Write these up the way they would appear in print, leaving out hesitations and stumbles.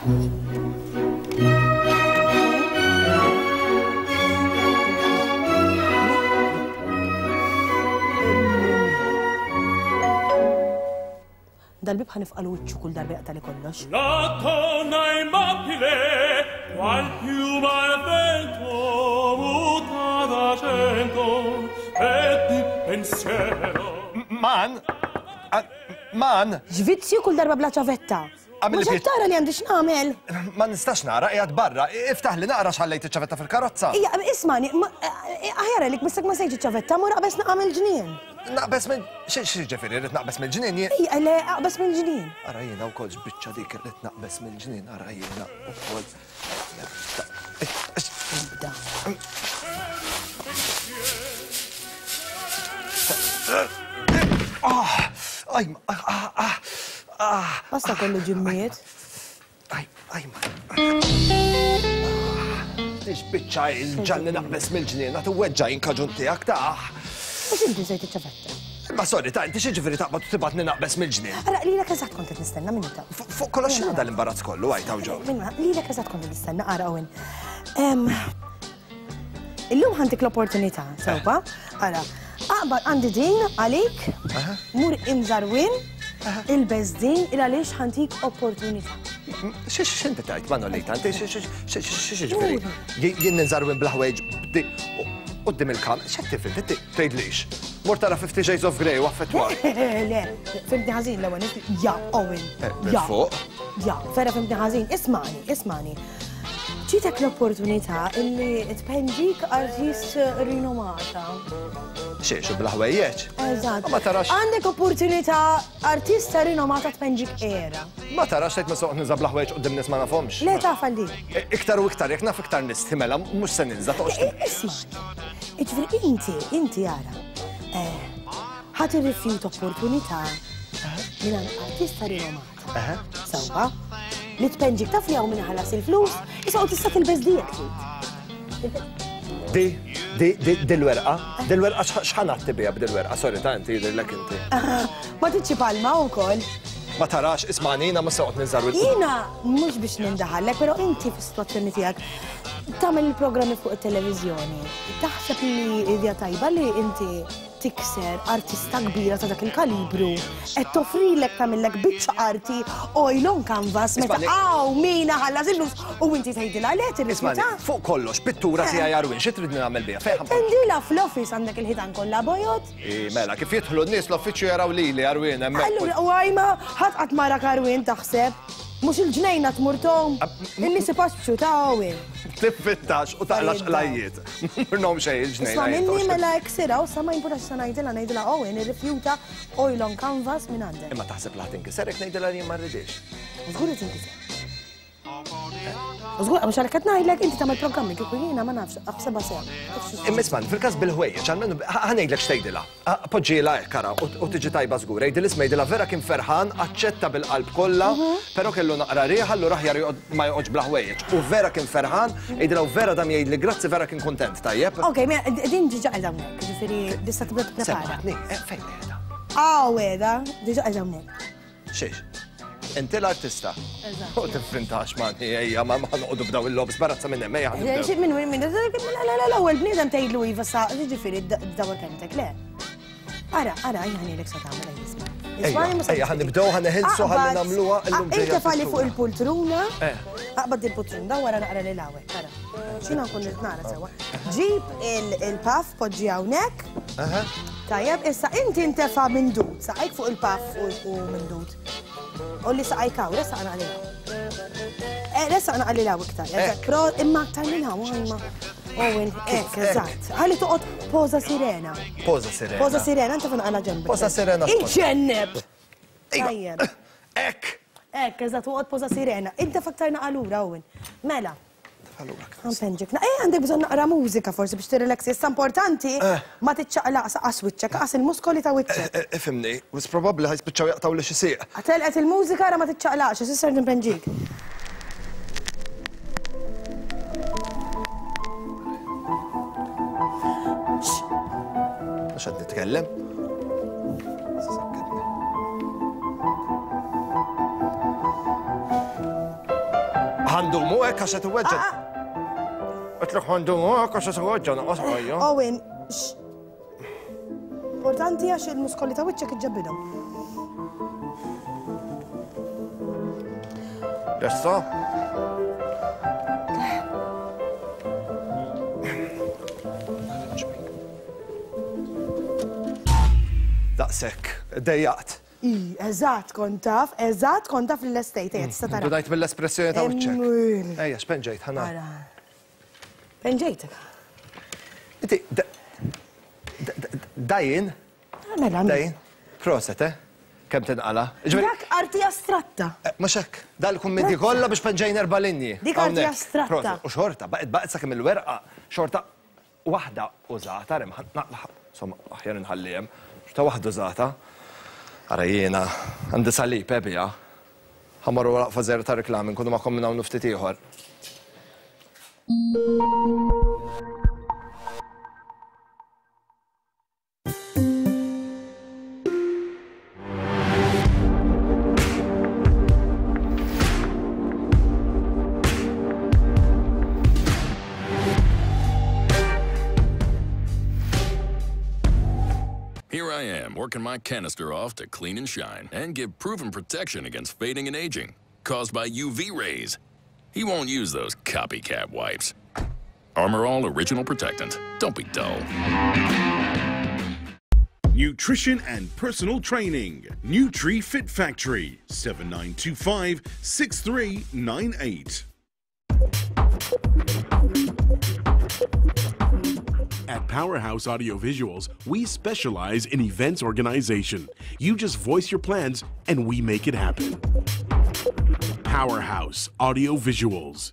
Dal-bib ħanifqalu wiċċu kull darba jaqtali kollox. La donna immobile, qual piuma al vento, muta d'argento, et di pensiero. Man! Ġvizzju kull darba bla ċavetta. Mux tara li għandi x'namel. Ma nistax nara, qiegħed barra. Iftaħ li naqra x'ħallejt iċ-ċavetta fil-karozza. Ija, ismani, aħjara lik mistek ma sejġi ċavetta, mur qabes naqamel ġnien. Naqbes minn... xie ġifiri, rrit naqbes minn ġnien jien? Ija, le, qabes minn ġnien. Ara jiena u kol ġbicċa dik rrit naqbes minn ġnien, ara jiena u kol... Basta kollu ġimmiet. Tix bicċa il-ġanni naqbes mill-ġnien, għatu weġġa jinkaġun tijak taħ. Mux inti sejt iċ-ċavetta. Ma sorry, ta' inti xieġifiri taqbad u tibatni naqbes mill-ġnien. Ara, li l-ek eżat kontet nistenna minuta. Fuq kollox xinada l-imbarazz kollu, għajta u ġo. Li l-ek eżat kontet nistenna, ara Owen. Illum ħantik l-opportunità, sewba. Ara, aqbad għandi din għalik, mur inżarwin, il-bezdin il-għalix ħantik opportunità. Xinti tajt, ma nolita, inti xieġifiri. Jien ninżarwin blaħweġ qoddim il-kam, xattifin, inti tgħidlix. Mur tara 50 Shades of Grey u affettwar. Le, fimni ħażin l-ewwel, ja, Owen. Ja, ja, vera fimni ħażin. Ismani. ċitek l-opportunità illi tpenġik artist rinomata. Xiex, u blaħwejjeċ? Eżatt. Ma tarax. Għandek opportunità artista rinomata tpenġik era. Ma tarax tgħid ma soq niża blaħwejjeċ qudiem nies ma nafhomx. Le tafal di. Iktar u iktar, jekk naf iktar nies timela, mhux se ninża toqgħod. Ismani. Iġifieri inti jara. Ħadd irrifjut opportunità minn artista rinomata. Sewwa. Li tpenġik taf li għaw minna ħalas il-flus, jisaqo tista' tilbeż dijek Dil-werqa? Dil-werqa x'ħanat tibija b'dil-werqa? Sorry, ta' inti jidillek inti. Ma tiċċi palma wkoll. Ma tarax, ismani, jiena ma soqgħod ninżar Jiena mhux biex nindaħallek, però inti fis-sitwazzjoni tiegħek tagħmel il-programmi fuq it-televiżjoni. Taħseb li idea tajba li inti tikser artista kbira ta' dak il-kalibru, qed toffrilek tagħmellek biċċa arti oil on canvas meta mina ħallas il-flus u inti tgħidilha le tirrispetta. Fuq kollox, pittura tiegħi Arwin, xi tridni nagħmel biha? Fejn Tendila fl-office għandek il-ħitan kollha bojot? Mela, kif jidħlu n-nies l-offiċċju jaraw lili Arwin hemmhekk. Allura għajma ħadd qatt marak Arwin taħseb. Mux il-ġnejna tmurtom, il-nisi pasċu ta' għawin. Tiffittax u taqlax lajjiet. Murnom xej il-ġnejna. Isma minni mela eksira u sa ma jimpurax sa najdila għawin, il-rifjuta oil on canvas minn għandek. Imma taħseb laħt inkisarek najdila li ma rridix. Użgur tinkisar. Użgur, għax għalek għatnajdlek inti tamel programmi kiku jina ma nafx, għabseba sew. Imma isman, fil-kas bil-ħwejjeċ, għalmenu ħanajdlek xtejdila. Poġġila kara u tiġi tajba żgur. Ejdil ismejdila vera kien ferħan, aċċetta bil-qalb kollha, però kellu naqra rieħ, allura aħjar ma joqgħodx bla-ħwejjeċ. U vera kien ferħan, ejdila u vera dam jgħidli grazzi vera kien kontent, tajjeb. Ok, din ġiġa għal dawnek, ġifiri, dista tibda prepara. Fejn qiegħda? Weda, diġa għal dawnek. Xiex? Inti l-artista. U tifrintax mani, ejja, ma noqdu b'daw il-lobs, barazza minn hemm, ejja. l-ewwel bniedem tgħidlu iva sa ġifieri dawar kemtek, le. Ara, jgħanilek sa tagħmel jisma'. Ejja, ħanibdew ħaneħilsu ħalli nagħmluha llum ġejja. Inti fali fuq il-pultruna, aqbad il-pultruna wara naqra lil hawnhekk, ara. X'inha nkun nara sewwa. Ġib il-puff poġġi hawnhekk. Tajjeb, issa inti ntefa' minn dud, saqajk fuq il-puff u minn dud. U li saqajkaw, resaqna għalilaw. Resaqna għalilaw iktar, pro imma aktar minna, imma. Owen, eżatt. Għalli toqgħod poza sirena. Poza sirena. Poza sirena, inta fin għala ġembek. Poza sirena. Iġenneb! Tajjeb. Ek! Ek, eżatt, toqgħod poza sirena. Inta faktar naqalura, Owen. Mela. Għanpenġek. Għandek bżon naqra mużika forsi biex tirrelaxi. Issa importanti ma tiċċaqlaq saqas wiċċek, qas il-muskoli ta' wiċċek. Ifimni, wis probabbli ħajspiċċaw jaqtaw li xi sieq. Għatelqet il-mużika ra ma tiċċaqlaqx, issa nimpenġik. Mhux qed nitkellem? ħandumu hekk għax qed iweġġed. Qed ħandumu hekk għax qed iweġġed naqas ħajja. Owen, importanti għax il-muskoli ta' wiċċek iġġabbidhom. Lessa? Daqshekk, dejjaqt. Eżatt kont taf l-estate, tista' tara. Dudajt mill-espressjoni ta' wiċċek. Ejja, x'penġejt ħana. Penġejtek. Inti, dajin? Dajin? Proset, Kem tinqala? Dak arti astratta. Mhux hekk, dal-kummenti kollha biex penġejn 4 linji. Dik arti astratta. U xorta, baqgħet sakemm il-werqa, xorta waħda użata, insomma, aħjar inħallihom, xorta waħda użata. Ara jiena, għandi salib, ebija. Ħammarru waqfa żer ta' reklami, nkunu ma' komminaw nuftit ieħor. Here I am, working my canister off to clean and shine and give proven protection against fading and aging caused by UV rays. He won't use those copycat wipes. Armor All Original Protectant. Don't be dull. Nutrition and personal training. Nutri Fit Factory. 7925-6398. At Powerhouse Audiovisuals, we specialize in events organization. You just voice your plans and we make it happen. Powerhouse Audiovisuals.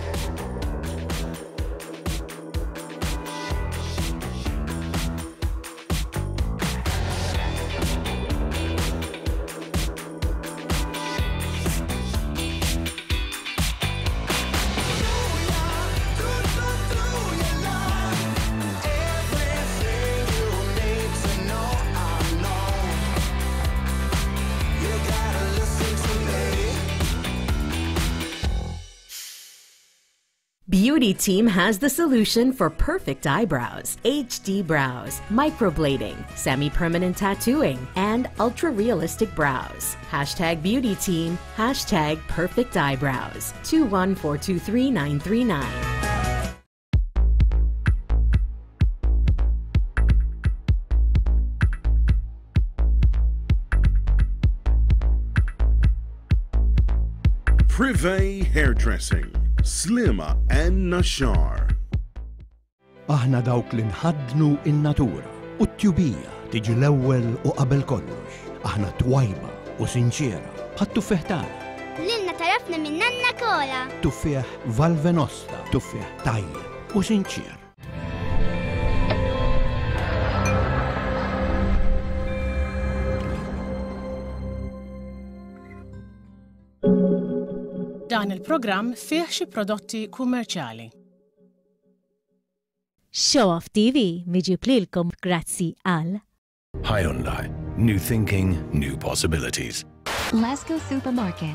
Beauty Team has the solution for perfect eyebrows, HD brows, microblading, semi-permanent tattooing, and ultra-realistic brows. Hashtag Beauty Team, hashtag perfect eyebrows. 21423-939. Privé Hairdressing. Slima and Nashar. Aħna dawk li nħadnu in-natura u t-tjubija tiġi l-ewwel u qabel kollox. Aħna twajba u sinċera bħat-tuffeħ tagħna. Lilna tarafna minn Nanna Kola. Tuffeħ Valvenosta, tuffeħ tajjeb u sinċer. Dan il-programm fih xi prodotti kummerċjali. Show Off TV miġiblilkom grazzi għal Hyundai. New thinking, new possibilities. Lasco Supermarket.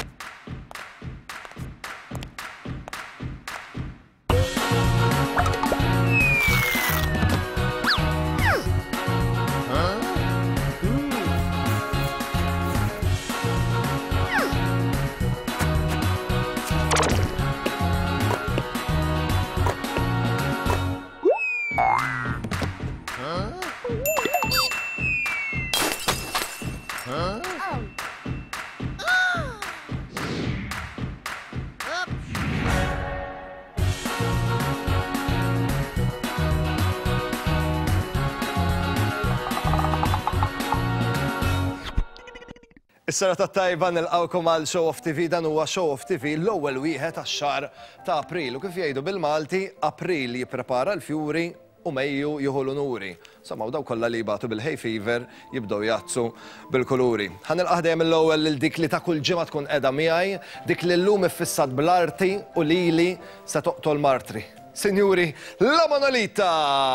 Is-sena tat-tajba nilqawkom għal Show Off TV, dan huwa Show Off TV l-ewwel wieħed għax-xahar ta' April u kif jgħidu bil-Malti April jipprepara l-fjuri u Mejju jieħu l-unuri. Somma daw kollha li jibgħatu bil-hay fever jibdew jazzu bil-kuluri. Ħanilqa' dejjem l-ewwel lil dik li ta' kull ġimgħa tkun qiegħda miegħi, dik li llum iffissat bl-arti u lili se toqtol martri. Sinjuri, la Monolita!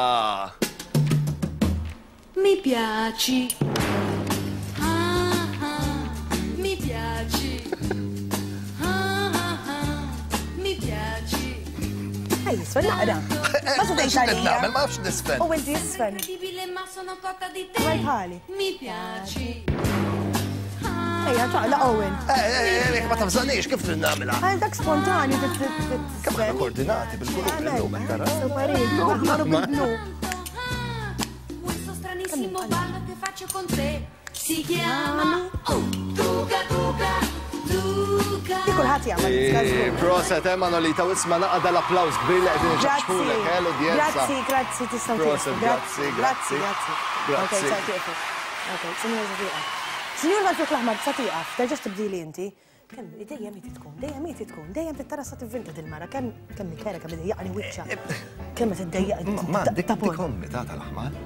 Mi piaci. Ej, Sven, naqra. Ma tudejx għalija. Ma nafx nisfen. U inti Sven. Għaj bħali. Mi piaci. Ejja, ċaqla Owen. Ma tafżanix, kif trid nagħmilha? Għal dak spontani Kemm aħna koordinati bil-kulur illum tara. Questo stranissimo ballo che faccio con te si chiama Tuca Tuca Tuca. Kulħadd jagħmel. Proset, Manolita, u isma' naqgħda l-applaws kbir li qegħdin iġaxħulek, l-udjenza. Grazzi, tistgħu Proset, grazzi. Signor Valfik Laħmar, sa tiqaf, terġax tibdili inti. Kemm dejjem inti tkun, dejjem tittara sa tivvinta dil-mara, kemm il-kera kemm iddejjaqni wiċċa. Kemm qed iddejjaqni. Ma dik ommi ta' tal-aħmar.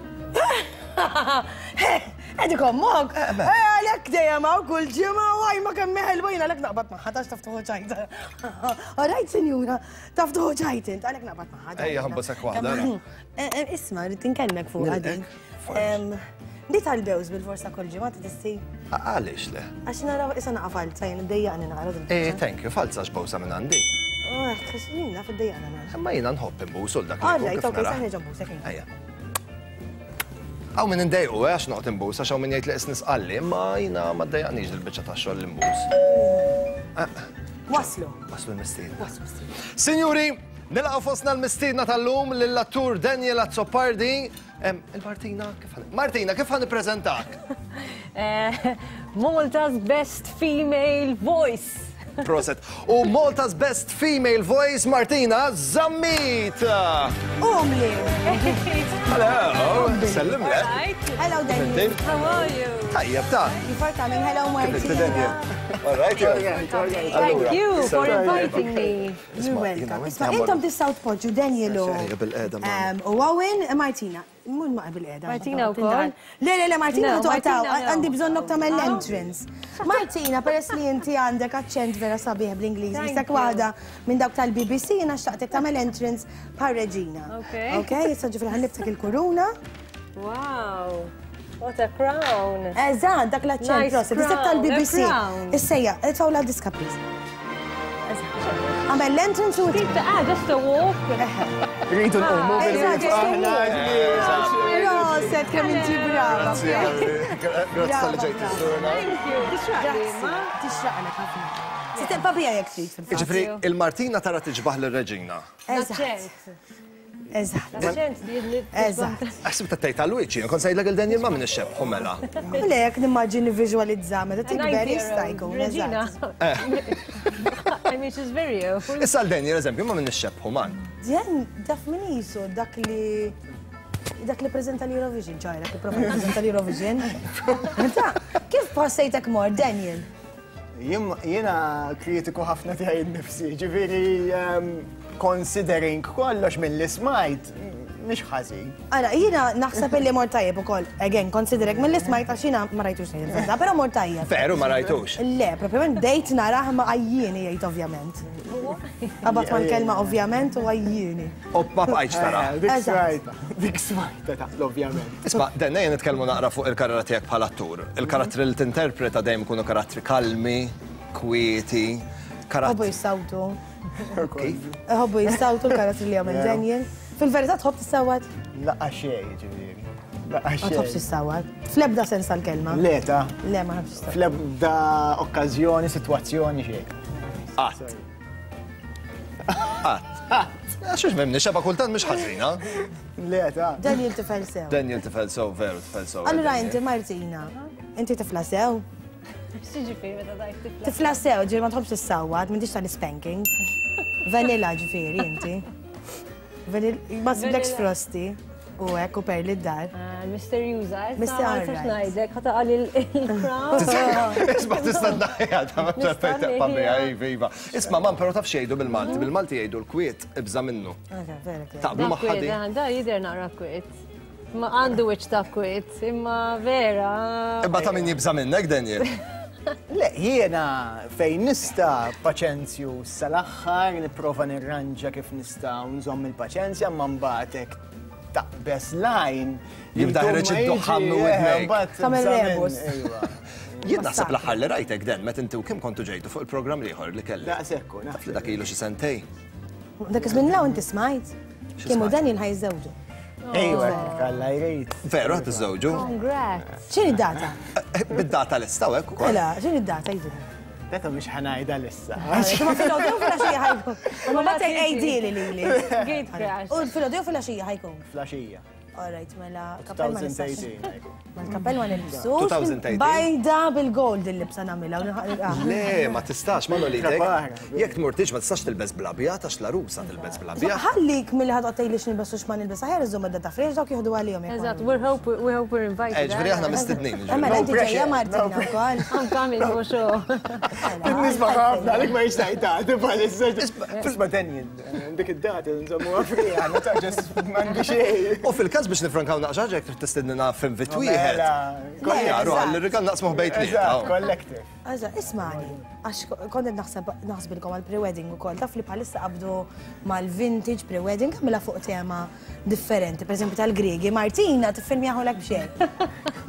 Dik ommok. Għalhekk dejjem hawn kull ġimgħa għajma kemm meħelbajna għalhekk naqbad magħha tax taftuħu ċajta. Rajt sinjura, taftuħu ċajt int, għalhekk naqbad magħha. Ejja ħambosek waħda. Isma' rrid inkellmek fuq għadin. Di tal-bews bil-forsa kol ġimgħa tissi. Għaliex le? Għax naraw isa naqa' falza jien iddejjaqni naqra din. Thank you, falza x'bowsa minn għandi. Tħassina fid-dejjaqna nara. Imma jiena nħobb imbus ul dak li Alright, okej, saħni ġambusek. Ejja. Għaw minn indejqu, għax noqgħod imbus, għax hawn min jgħid li isnis qalli, imma jiena ma ddejjaqniex dil-biċċa tax-xogħol l-imbus. Waslu. Waslu l-mistiedna. Sinjuri, nilaqgħu fostna l-mistiedna tal-lum lill-attur Daniel Azzopardi. Martina, kif ħan ippreżentak? Malta's Best Female Voice. Proset. U Malta's Best Female Voice, Martina Zammit. Umli. Hello. Sellim le. Hello, Daniel. How are you? Tajjeb ta. Before coming, hello, Martina. All right. Thank you for inviting me. You're welcome. Isma' intom tistgħu tpoġġu Danielu. U Owen, Martina. Mun ma' bil-qeda. Martina wkoll? Le, Martina toqtaw. Għandi bżonnok tagħmel l-entrance. Martina, peress li inti għandek aċċent vera sabiħ bl-Ingliżi. Isek waħda minn dawk tal-BBC jiena xtaqtek tagħmel entrance bħal Reġina. Okay, issa ġifri ħallibtek il-kuruna. Wow. What a crown. Eżatt, dak l-aċċent proset. Isek tal-BBC. Issejja, itfaw la diska please. Għamel l-entrance u just a walk. Rridu n-ummu Proset, kemm inti brava. Grazzi tal-li ġejt iż-żurna. Tixraqlek ħafna. Sitem papija jek trid fil-fatt. Ġifri, il-Martina tara tiġbaħ l-Reġina. Eżatt. Għasib ta' tejta l-wiċi, kon sajdlek il-Daniel ma' minn ix-xebħu mela. Lek nimmaġini vizualizza, meta tikber jista' jkun. Regina. I mean, she's very old. Issa l-Daniel, eżempju, ma' minn ix-xebħu man. Ġen, daf min jisu, dak li prezenta l-Eurovision, ċajra, ki prova prezenta l-Eurovision. Kif passejtek mor, Daniel? Jena kritiku ħafna tiegħi nnifsi, ġifieri considering kollox mill-li smajt, mhix ħażin. Ara, jiena naħseb li mor tajjeb ukoll. Again, considering mill-li smajt għax jiena ma rajtux ngħid, però mor tajjeb. Veru ma rajtux. Le, propjament dejt narah ma għajjieni jgħid ovvjament. Qabad ma l-kelma ovvjament u għajjieni. U ma bqajtx tara. Dik smajta taqt ovvjament. Isma' denna jien nitkellmu naqra fuq il-karriera tiegħek bħala attur. Il-karattri li tinterpreta dejjem ikunu karattri kalmi, kwieti, Ħobbu jissawtu. Ħobbu jissawtu l-karattri li għamil Daniel. Fil-verità tħobb tissawat? Laqqa xej, ġifieri. Laqqa xej. Ma tħobbx tissawat? Fl-ebda sens tal-kelma? Le ta. Le, ma tħobbx tissawat. Fl-ebda okkażjoni, sitwazzjoni xej. Qatt. Għaxux memni, xeba kultant mux ħazina. Le ta. Daniel tifel sew. Daniel tifel sew, veru tifel sew. Allura inti Martina, inti tifla sew? Ġifieri meta dajt tifla. Tifla sew, ġifieri ma tħobbx tissawat, m'intix tal-spanking. Vanilla ġifieri inti. Ma siblekx frosti. U hekk u perli d-dar. Misterjuża. Mr. Alright. Ngħidlek ħata qal il-crown. Isma' tista' d-najja viva. Isma' man, però taf xejdu bil-Malti. Bil-Malti jgħidu l-kwiet ibża minnu. Taqblu ma' ħadi. Da jidher naqra kwiet. Ma għandu wiċċ ta' kwiet, imma vera. Imma ta' min jibża minnek, Daniel. Le, jiena fejn nista paċenzju sal-aħħar nipprova nirranġa kif nista' nżomm il-paċenzja ma mbagħad taqbes line. Jibda ħreġ id-duħan u id-mek. Tamel rebus. Jien naħseb l-aħħar li rajtek den, met inti u kim kontu ġejtu fuq il-programm liħor li kelli. Daqsekku, Taf li dak ilu xi sentej. Dak iż minn law inti smajt. Kiemu Daniel ħajżewġu. Ejwa, kalla jrejt. Veru għat iż-żewġu? Congrats. X'inhi d-data? Bid-data l-istaw hekk ukoll. Mela, x'inhi d-data jidri? Data mhix ħanajda lissa. Ma fil-għodew fil-għaxija ħajkun. Ma battek ejdili li. Gate crash. U fil-għodew fil-għaxija ħajkun. Flaxija. All right, mela kappell ma nistax. 2018. Ma l-kappell ma nilbsux. 2018. Bajda bil-gold il-libsa namila. Le, ma tistax, ma nolitek. Jek tmurtiġ ma tistax tilbes blabja, tax la rusa tilbes blabja. Ħallik mill-li ħadqottaj li xnilbessux ma nilbesa ħer iżomma d-data fresh dawk jihdu għalihom. Eżatt, we hope we're invited. Ġveri aħna mistednin. Mela, inti ġejja Martina wkoll. I'm coming for sure. Nisma ħafna, għalik ma jistajtati bħalissa. Tisma Daniel, dik id-data, nżommu għafrija, ma taġġas mandi xej. U fil-kas biex nifrankaw naqxaġek trid tistednina f'invit wieħed. Koljaru, għalli rigal naqsmu bejt li. Collective. Għaza, ismani, għax kondet naħsbilkom għal-pre-wedding u koll, taf li bħalissa qabdu mal-vintage pre-wedding għamila fuq tema differenti, per esempio tal-Gregi, Martina tiffilmi għaholek bxej.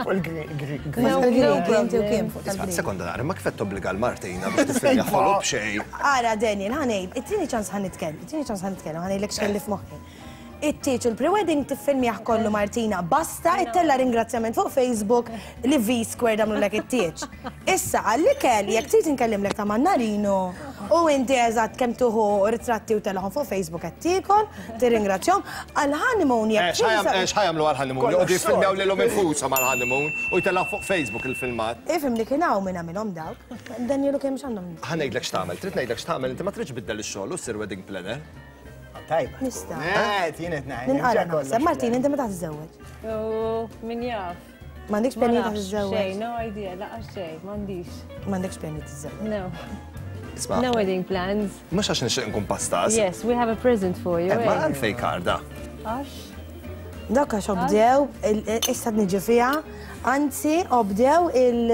L-Gregi. Inti u kim fuq tal-Gregi. Sekonda nara, ma kifett obbliga l-Martina biex tiffilmi għaholek bxej. Ara, Daniel, ħanej, it-tini ċans ħanitkellem, ħanej l-ek xkelli f'moħħi. It-tieċ il-pre-wedding tiffilmiħ kollu Martina, basta it-tella ringrazzjament fuq Facebook li V-Square damlu l-ek it-tieċ. Issa, għalli kell, jek trid nkellim l-ek ta' Mannarino, u inti eżat kem tuħu ritratti u tellaħom fuq Facebook għattikon, tirringrazzjom, għal-honeymoon jek. Xħajamlu għal-honeymoon, u jiffilmjaw li l-om infusom għal-honeymoon, u jtellaħ fuq Facebook il-filmat. Ifim li kienaw minna minnom dawk, Danielu kem xandom. Ħanejdlek xtamel, trid nejdlek xtamel, inti ma tridx biddel ix-xogħol u ssir wedding planner. Tajba. Nista. Tienet najn. Ninqara naħseb, Martin, inti meta tiżżewweġ? Min jaf. M'għandekx pjani ta' tiżżewweġ? Xej, no idea, laqgħa xej, m'għandix. M'għandekx pjani tiżżewweġ? No. No wedding plans. Mux għax nixtieq nkun pastas. Yes, we have a present for you. Ma għalfej karda. Għax? Dak għax obdew, issa niġi fija, anzi obdew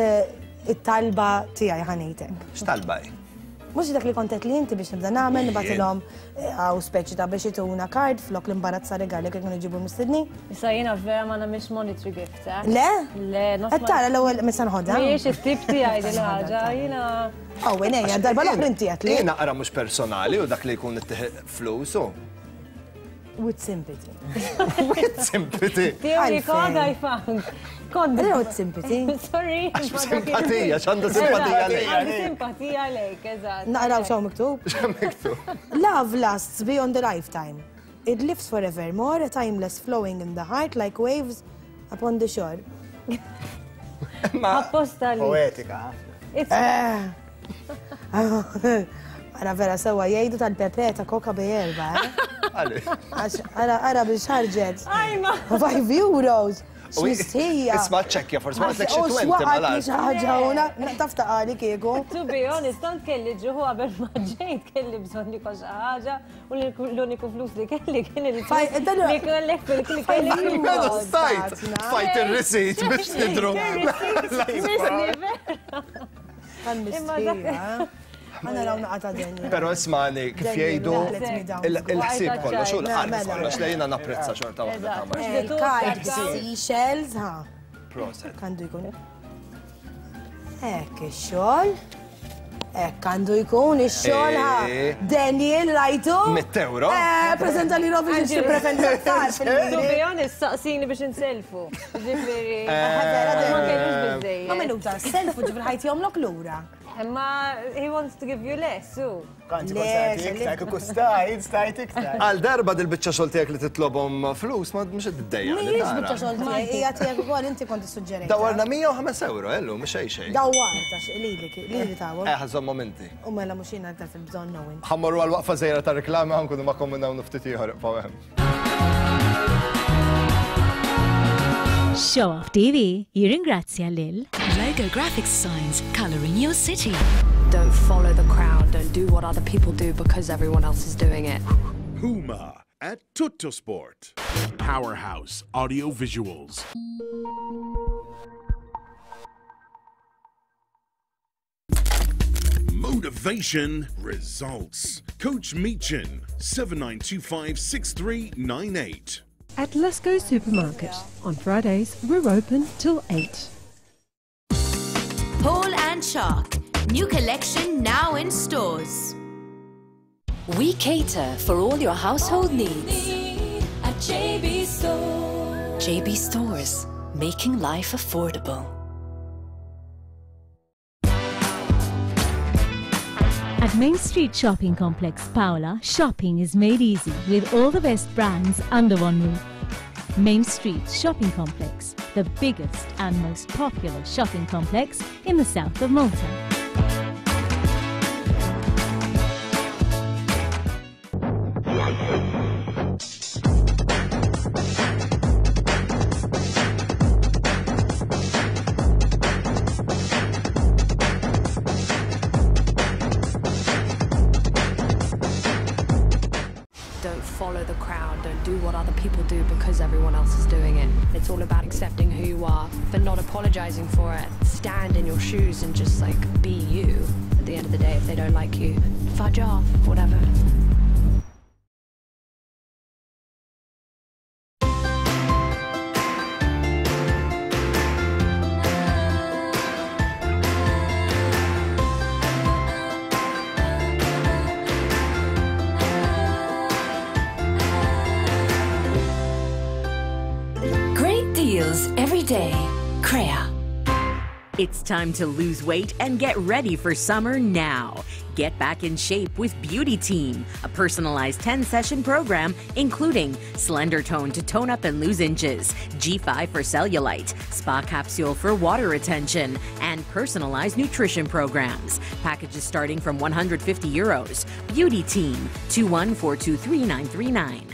il-talba tiegħi ħanejtek. X'talba? Mux dak li kontet li inti biex nibda nagħmel nibatilhom għaw speċi ta' biex jituna kard flok l-imbarazza regali kien iġibu mistedni. Issa jiena vera ma nagħmilx monetary gift, eh? Le? Le, Tara l-ewwel misa nħodha. Mhijiex it-tip tiegħi din ħaġa, jiena. Għenejja, darba l-oħra inti għat li. Jiena qara mhux personali u dak li jkun ittieħed flusu. With sympathy. With sympathy. Theory code I found. With sympathy. Sorry. Simpatija, x'għandha simpatija lejk. Għandi simpatija lejk, eżatt. Naqraw xaw miktub? X'hemm miktub? Love lasts beyond a lifetime. It lives forevermore, a timeless flowing in the heart like waves upon the shore. Apposta li. Poetika. Ara vera sewa jgħidu tal-pepe ta' koka bejjelba, Għalli. Ara biex ħarġet. Ajma. 5 euros. X'mistija. Isma' ċekkja, forsi ma tlek xi 20 mal-għal. ħaġa una, tafta għali kieku. To be honest, tant kelli ġuħu għabel maġġejt kelli bżon li koxa ħaġa u l-uniku flus li kelli kien li kellek fil-kli kelli. Mela stajt, fajt il-receipt biex nidru. Kan mistija. Għana raw naqata denja. Pero ismani, kif jgħidu il-ħsib kollu, xu l-ħarf kollu, xlejna naprezza xorta wahda ta' Il-kard seashells, ha. Proset. Kandu jkun. Ek, il-xol. Ek, kandu jkun il-xol, ha. Daniel, rajtu? 100 euro? Prezenta li rovi ġi preferenti l-ktar. To be honest, saqsini biex nselfu. Ġifiri. Ma kellux bizzej. Ma minuta, selfu ġifir ħajti jom l-lura. Ma he wants to give you less, so. Kanti konsajt iktar, kuku stajt iktar. Għal darba dil-bicċa xoltijak li titlobom flus, ma mux id-dejja. Mijiex bicċa xoltijak, ija tijak u għal inti konti suġġerejta. Dawarna 105 euro, ellu, mux xej. Dawarta, li tawa. Ħazzom momenti. U mela muxina għal fil-bżon nawin. Ħammurru għal-waqfa zejra ta' reklami għankunu ma' kombinaw nuftiti ħorq pawem. Show Off TV jirringrazzja lil Logo Graphics Designs, coloring your city. Don't follow the crowd, don't do what other people do because everyone else is doing it. Huma at Tuttosport. Powerhouse Audio Visuals. Motivation results. Coach Meechin, 7925-6398. At Lasco Supermarket. On Fridays, we're open till 8. Paul and Shark. New collection now in stores. We cater for all your household needs. At JB Stores. JB Stores, making life affordable. At Main Street Shopping Complex, Paola, shopping is made easy with all the best brands under one roof. Main Street Shopping Complex, the biggest and most popular shopping complex in the south of Malta. Don't follow the crowd, don't do what other people do because everyone else is doing it. It's all about accepting who you are, but not apologizing for it. Stand in your shoes and just like be you. At the end of the day, if they don't like you, fudge off, whatever. Every day, Crea. It's time to lose weight and get ready for summer now. Get back in shape with Beauty Team, a personalized 10-session program including Slender Tone to tone up and lose inches, G5 for cellulite, Spa Capsule for water retention, and personalized nutrition programs. Packages starting from €150. Beauty Team, 214233939.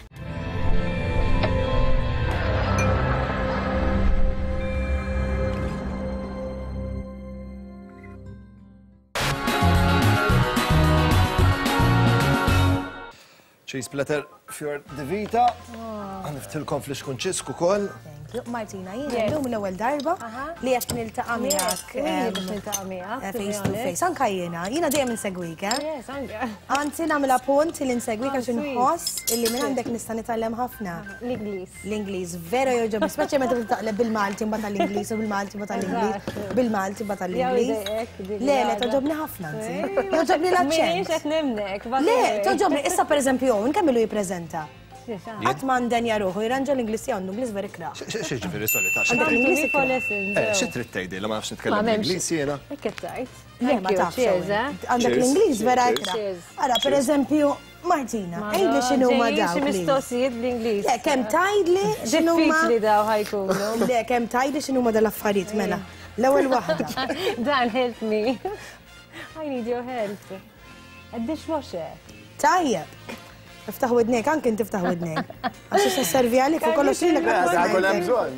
Cheese platter fjord de vita. Għaniftilkom fl-xkun ċisku kol. Martina, jina l-lum l-ewel darba li għet nil-taqa miegħek. Face to face. Anka jina dejjem insegwik, Yes, anka. Anzi, namela punt il-insegwik għax nħoss illi minn għandek nista' nitgħallem ħafna. L-Ingliż. L-Ingliż, vera joġobni, speċi meta taqleb bil-Malti mbagħad tal-Ingliż u bil-Malti mbagħad tal-Ingliż, bil-Malti mbagħad tal-Ingliż. Le, toġobni ħafna anzi. Joġobni l-aċċent. Mhijiex qed nimnek. Le, toġobni, issa pereżempju Owen kemm ilu jippreżenta. Għatman dan jaruħu, jiranġa l-Inglis jandu, Inglis veri kraħ. Xieġifiri solita? Għandek l-Inglis Xie trid tgħidi la ma nafx nitkellem l-Inglis jiena? Kettajt. Le, ma tafx. Għandek l-Inglis vera kraħ. Ara, per eżempju, Martina, English xinu ma daw. Xie mistoqsijiet l-Inglis. Le, kem tajdli xinu ma. Diffiċli daw ħajkunu. Le, kem tajdli xinu ma dal-affarijiet mela. L-ewwel waħda. Dan, help me. I need your help. A dishwasher. Tajjeb. Iftaħ widnek, anke inti iftaħ widnek. Għax issa servi għalik u kollox li Għakol hemm bżonn.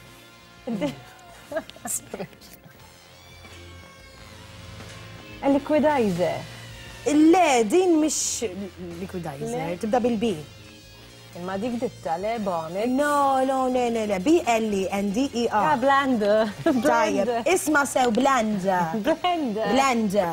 Liquidizer. Le, din mhix liquidizer, tibda bil-B. Imma dik ditta le bomik. No, le, B-L-E-N-D-E-R. Blender. Tajjeb, isma sew blender. Blender.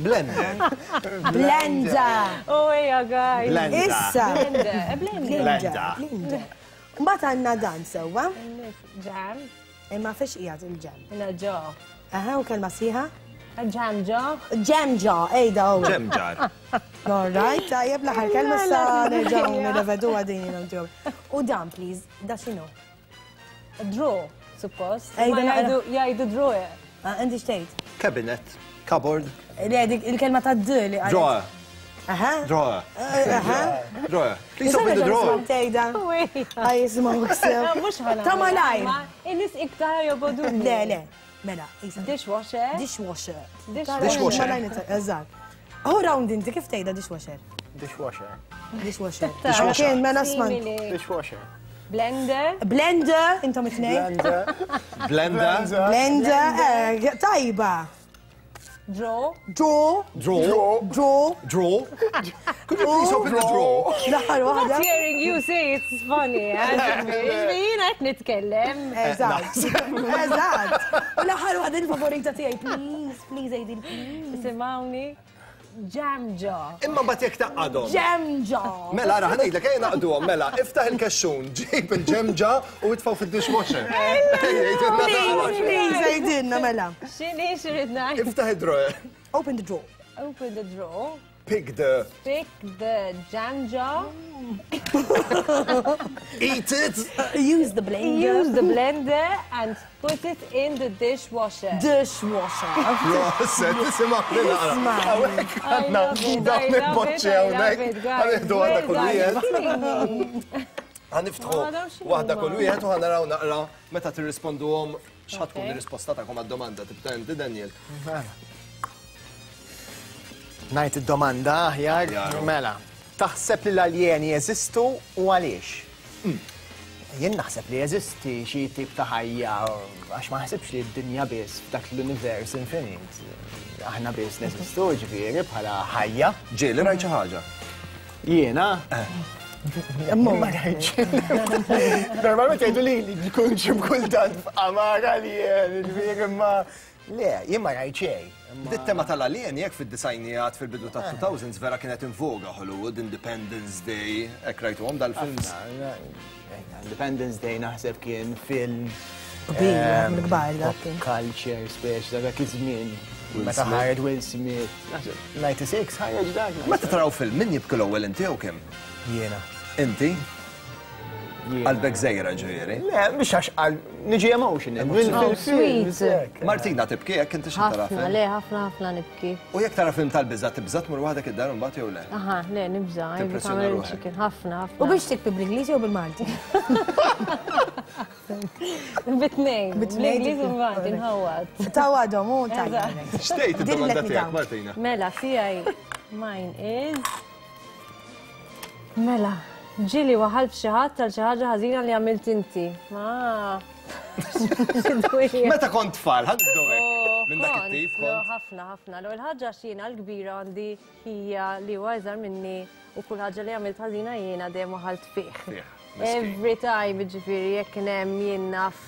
Oh, yeah, guys. Issa. Blender. Mbagħad għandna dan sewwa. Jam. Imma fiex qiegħed il-ġam. In a jar. Aha, u kelma sieħa? A jam jar. Jam jar, ejda u. Jam jar. All right, tajjeb l-aħħar kelma sa nerġgħu nirrevedu għadin. U dan, please, da x'inhu? A draw, suppost. Ejda jgħidu drawer. Inti xtejt? Cabinet. Cupboard. Il-kelma ta' d li għal. Drawer. Aha. Drawer. Aha. Drawer. Please open the drawer. Tejda. Għaj jisma' għussew. Mux ħana. Ta' malajr. Innis iktar jobodu. Le. Mela, Dishwasher. Dishwasher. Dishwasher. Oh, round inti, kif tejda dishwasher? Dishwasher. Dishwasher. Kien, mela sman. Dishwasher. Blender, intom it-nej. Blender, tajba. Draw. Could you please open the drawer? Daħal wahda. Not hearing you say it's funny. Jina qed nitkellem. Eżatt. U l-aħħar waħda il-favorita tiegħi, please ejdi please. Simawni. Jam jar. Imma bat jek taqqadhom. Jam jar. Mela, ara ħanejlek ejja naqduhom, mela, iftaħ il-kaxxun, ġib il-jam jar u itfgħu fid-dishwasher. Please ejdilna mela. X'inhi x'rid ngħid? Iftaħ id-drawer. Open the drawer. Open the drawer. Pick the jam jar. Eat it. Use the blender. Use the blender and put it in the dishwasher. Dishwasher. Proset, nisimgħu naqra. Għawek għanna dawn il-boċċi hawnhekk. Għaniħdu għadha kull wieħed. Għaniftħu waħda kull wieħed u ħanaraw naqra meta tirrisponduhom x'ħatkun ir-risposta tagħkom għad-domanda. Tibda inti Daniel. Ngħid id-domanda aħjar, mela. Taħseb li l-aljeni jeżistu u għaliex? Jien naħseb li jeżisti xi tip ta' ħajja għax ma ħsibx li d-dinja biss f'dak l-univers infinit. Aħna biss neżistu ġifieri bħala ħajja. Ġieli rajt xi ħaġa. Jiena? Ma rajtx. Normalment jgħidu li jkun xi kultant f'qamara li ġifieri ma. Le, jien ma rajt xejn. Dit-tema tal-alien jekk fid-disajnijat fil-bidu ta' 2000s vera kienet invoga Hollywood, Independence Day, hekk rajtuhom dal-films. Independence Day naħseb kien film culture speech dak iż-żmien. Meta ħareġ Will Smith. 96 ħareġ dak. Meta taraw film min jibki l-ewwel inti jew kemm? Jiena. Inti? Qalbek żejra ġieri. Le, mhux għax qal niġi emotional. Martina tibki jekk inti xi tara film? Le, ħafna nibki. U jekk tara film tal-biża' tibża tmur waħdek id-dar imbagħad jew le? Aha, le nibża. Ħafna. U biex tikbi bl-Ingliżi jew bil-Malti? Bit-tnejn. Bl-Ingliżi u Malti nħawad. Tawadhom u tajjeb. Xtejt id-domanda tiegħek Martina? Mela, tiegħi mine is. Mela. Ġili waħal b'xi ħadd tal xi ħaġa ħażina li għamilt inti. Meta kont tfal, ħaddu minn dak it-tip kont. Ħafna. L-ewwel ħaġa x'jiena l-kbira għandi hija li huwa iżgħar minni u kull ħaġa li għamilt ħażina jiena dejjem waħalt fih. Every time ġifieri jekk kien hemm jien naf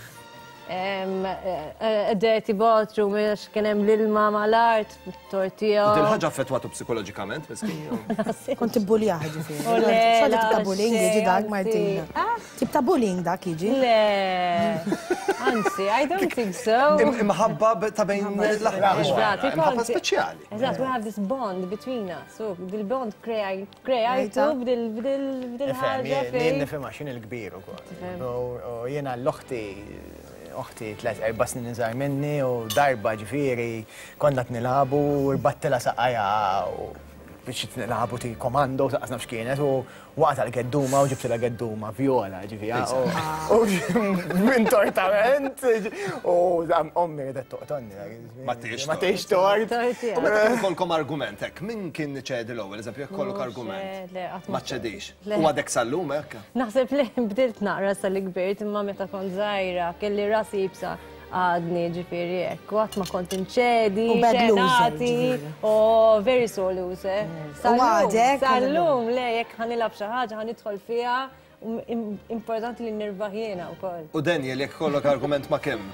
dirty bathroom għax kien hemm l-ilma mal-art fit-tortija. Dil ħaġa affettwatu psikoloġikament miskin. Kont ibbuljaha ġifieri. Xogħol tip ta' bullying jiġi dak Martina. Tip ta' bullying dak jiġi. Le. Anzi, I don't think so. Imħabba ta' bejn l-aħħar. Imħabba speċjali. Eżatt, we have this bond between us. So, dil-bond krejajtu b'dil-ħaġa fejn. Jien nifhimha x'in il-kbir ukoll. Jiena l-oħti uħti 3-4 snin iżgħar minni u darba ġifieri konna nilagħbu u rbattila saqajja biex nilagħbu ti komando saqasna x'kienet u waqta l-gedduma u ġibtila gedduma vjola ġifieri. U minn tortament u ommi ridet toqtonni. Ma tgħix tort. U meta kien ikolkom argument hekk, min kien niċċedi l-ewwel, eżempju jekk kollok argument. Ma ċċedix. U għadek sallum hekk? Naħseb li bdilt naqra sal-kbirt imma meta kont żgħira kelli rasi jibsa għadni ġifieri hekk, għat ma kont inċedi, xenati, u very sore loser. Sallum, le, jekk ħanilab xi ħaġa ħanidħol fiha, importanti li nirbaħ jiena wkoll. U Daniel, jekk kollok argument ma' kemm?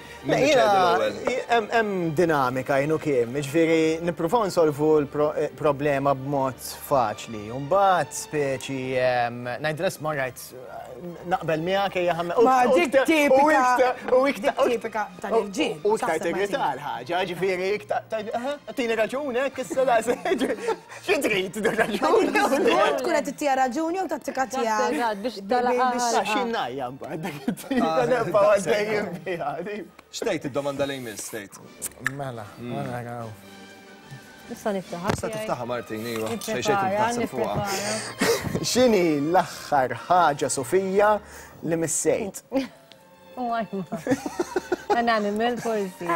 Hemm dinamika jenu kemm, ġifieri nippruvaw nsolvu l-problema b'mod faċli. U mbagħad speċi ngħidles ma rajt naqbel miegħek hija ħamme. Ma dik tipika tal-irġiel. U iktar tegritar ħaġa, ġifieri tini raġuni hekk issa xi trid raġuni. Tkun qed ittija raġuni u tattika tiegħek. Biex talaqha. X'innajja mbagħad dak it-tip nibqa' għaddejjin biha. Xtejt id-domanda lejn minn stejt? Mela, naraw. Issa niftaħa. Issa tiftaħa Martin, iwa. Xejn taħseb fuqha. X'inhi l-aħħar ħaġa Sofija li missejt? An animal forsi.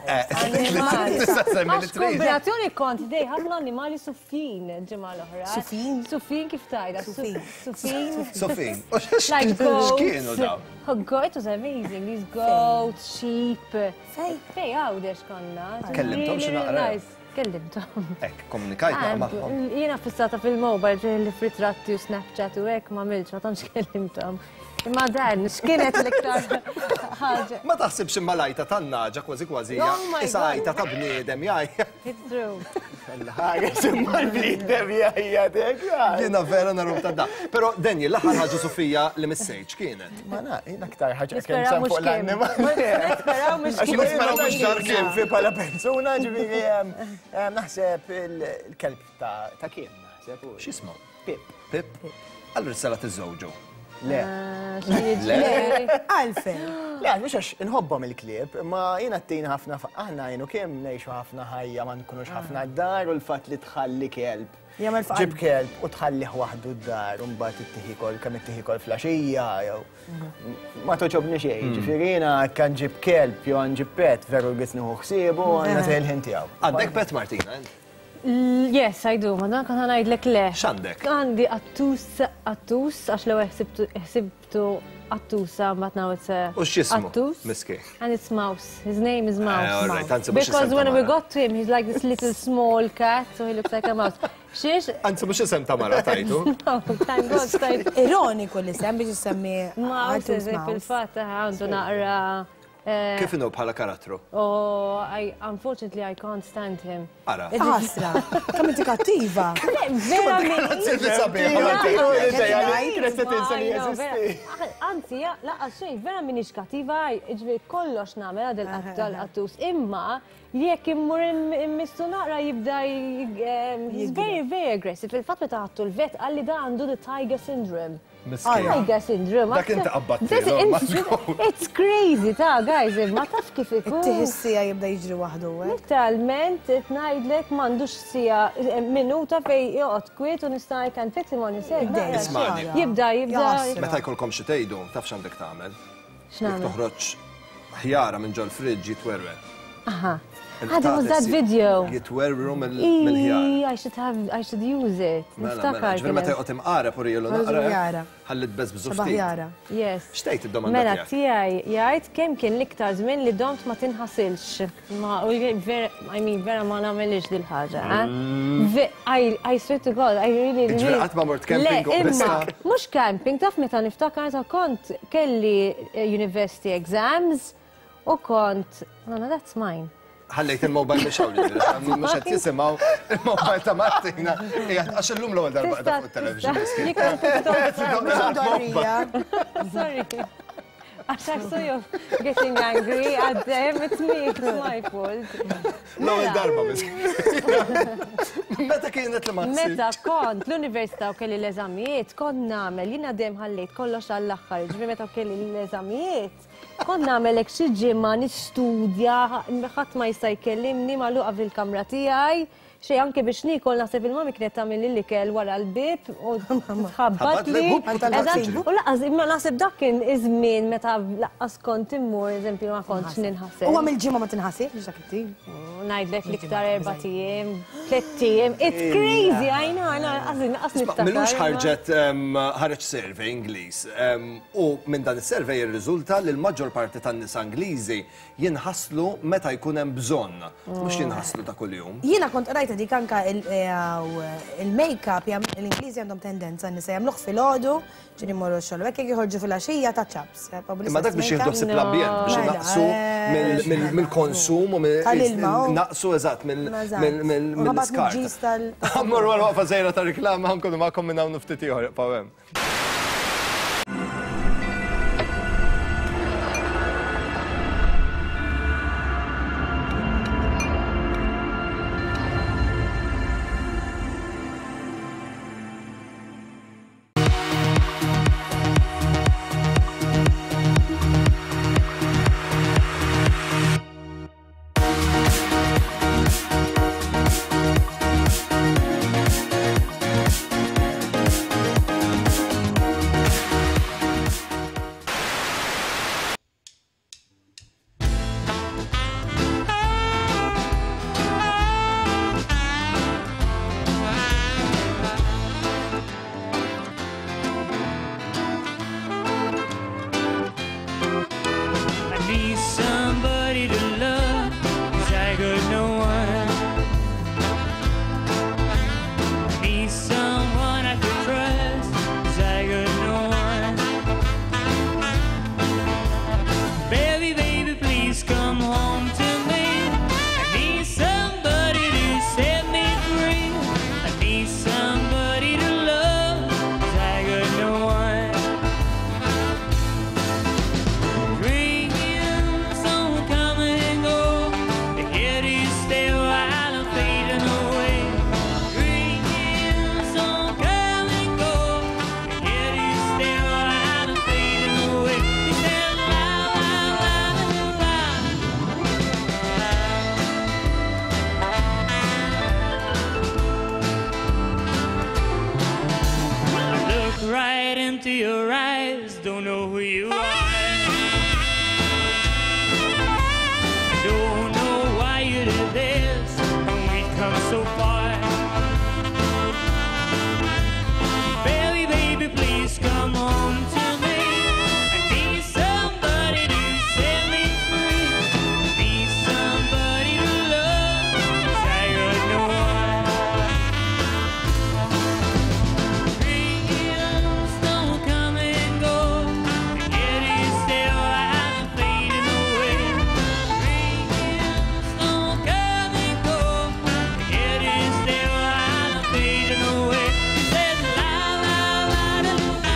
Kombinazzjoni kont dej ħafna annimali suffin ġimgħa l-oħra. Suffin? Suffin kif tajda? Suffin. Suffin. Like X'kienu daw? Oh God, it was amazing. These goats, sheep. Fej għawdex konna. Kellimtom xi naqra? Kellimtom. Ek, komunikajt magħhom. Jiena fissata fil-mobile li fritratti u Snapchat u hekk ma milx ma tantx kellimtom. Imma dan, x'kienet l-iktar ħaġa? Ma taħsibx imma lajta tan-naġa kważi kważi. Isa għajta ta' bniedem jgħid. It's true. Ħaga, simma l-blit devja hijadek. Jiena vera narum ta' da. Pero Denji, l-aħħar ħaġa Sofija li missejġ kienet. Ma na, jina ktar ħaġa Nisperaw kien mux fuq l-annimal. Nisperaw mux Għax nisperaw mux dar kien fi pala persuna, ġiviri naħseb il-kelb ta' kien, naħseb. X'ismu? Pip. Pip? Allura s-sala t-żewġu. Le. Għalfejn. Le, mux għax nħobbom il-klib, ma jina t-tina ħafna aħna jenu kem neħxu ħafna ħajja ma nkunux ħafna d-dar u l-fat li tħalli kelb. Ġib kelb u tħalliħ wahdu d-dar, un bat it-tihikol, kam it-tihikol flasġija, jew. Ma toċobni xej, ġifirina kan ġib kelb, jew għan ġib pet, veru għisnu ħsibu, għanna teħil ħinti għaw. Għandek pet, Martina? Yes, I do, ma dan kan ħanajdlek le. X'għandek? Għandi attus, għax l-ewwel ħsibtu attusa, but now it's a U x'ismu? attus. Miski. And it's Mouse. His name is Mouse. all right, anzi, mhux Because isem when ta' we mara. got to him, he's like this little small cat, so he looks like a mouse. Xiex? Anzi, mux isem ta' mara tajtu. No, thank God, tajt. Ironiku li sem biex jisemmi Mouse, fil-fatta, għandu naqra. Kif inhu bħala karattru? Oh, unfortunately, I can't stand him. Ara. Ħasra, kam inti kattiva. Anzi, laqqa xejn, vera minix kattiva, ġviri kollox namela dal-qattus. Imma, jekk immur immissu naqra jibda he's very, very aggressive. Il-fat meta għattu l-vet għalli da għandu the tiger syndrome. Tiger syndrome. Dak inti qabbatti. It's crazy, ta' guys, ma taf kif ikun. Tiħissija jibda jiġri wahdu. Literalment, tnajdlek mandux sija minuta fej joqgħod kwiet u nista' I can fix him on his head. Ismani. Jibda. Meta jkollkom xi tgħidu, taf x'għandek tagħmel? X'nagħmel? Toħroġ ħjara minn ġol friġġ jitwerwer. Aha. There was that video. Jitwerru mill-ħjara. I should use it. Niftakar. Ġveri meta jqgħod imqara purielu naqra. Ħallit bez bżuftit. Yes. Xtejt id-domanda Mela tiegħi jgħid kemm kien l-iktar żmien li domt ma tinħasilx. I mean vera ma nagħmelix dil ħaġa. I swear to God, I really. Ġveri qatt ma mort camping u imma mhux camping, taf meta niftakar ta' kont kelli university exams u kont. No, that's mine. ħallejt il-mobile biex għawli, mux għed jisimaw il-mobile ta' Martina, għax l-lum l-għol darba għada fuq il-television. Sorry. I saw you getting angry at them, it's me, it's my fault. L-għol darba Meta kienet li maħsib? Meta kont l-università u kelli l-eżamijiet, kont namel, jina dem ħallejt kollox għall-axħar, ġvi meta kelli l-eżamijiet, kont namel ek xi ġimma nistudja, ħadd ma jista' jkellimni magħluqa fil-kamra tiegħi, xej anke biex nikol naħseb il-mami kienet tagħmel lili kell wara l-bib u tħabbat li. U laqas imma naħseb dak kien iż-żmien meta laqas kont immur, eżempju ma kontx ninħaseb. U għamil ġimma ma tinħasib biex dak it-tim? Ngħidlek l-iktar 4 tiem, 3 tiem. It's crazy, I know, qas niftakar. Millux ħarġet survey Ingliż u minn dan is-survey ir-riżulta li l-maġġor parti tan-nisa Ingliżi jinħasslu meta jkun hemm bżonn, mhux jinħasslu ta' kuljum. Jiena kont rajta dik anka il-make-up l-Ingliżi għandhom tendenza nisa jagħmluh filgħodu, ġieli jmorru x-xogħol, hekk jħorġu fil-għaxija ta' chaps. Imma dak biex jieħdu ħsieb l-ambjent biex naqsu mill-konsum u naqsu eżatt mill-iskart. Ammur wara waqfa żejra ta' riklama ħankunu magħkom minn hawn ftit ieħor pawem. into your eyes, don't know who you are. Don't know why you did this when we've come so far. Baby, baby, please come home to me and be somebody to set me free. Be somebody to love, 'cause I got no one. Dreams don't come and go, yet it's still I'm fading away. Dreams don't come and go, yet it's still I'm fading away. Said la la la la la.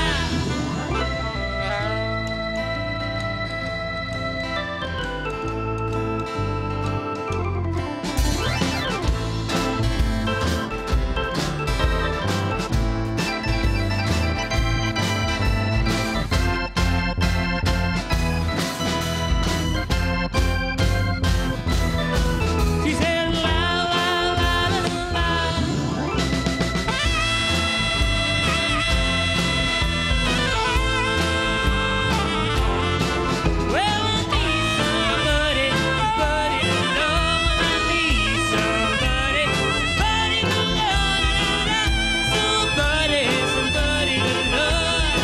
She said la la la la la. Well, I need somebody, somebody to love. I need somebody, somebody to love. Somebody, somebody to love.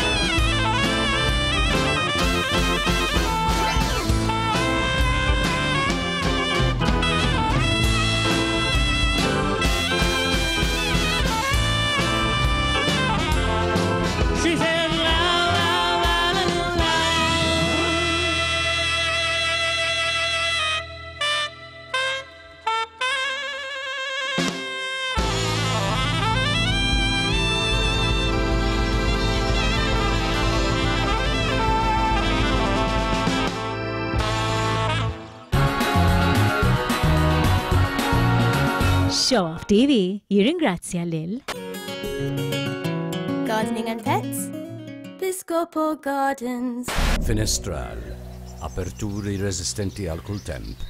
She said la la la la la. Show Off TV jirringrazzja lil Gardening and Pets, Piscopo Gardens. Finestral, aperturi resistenti al kull temp.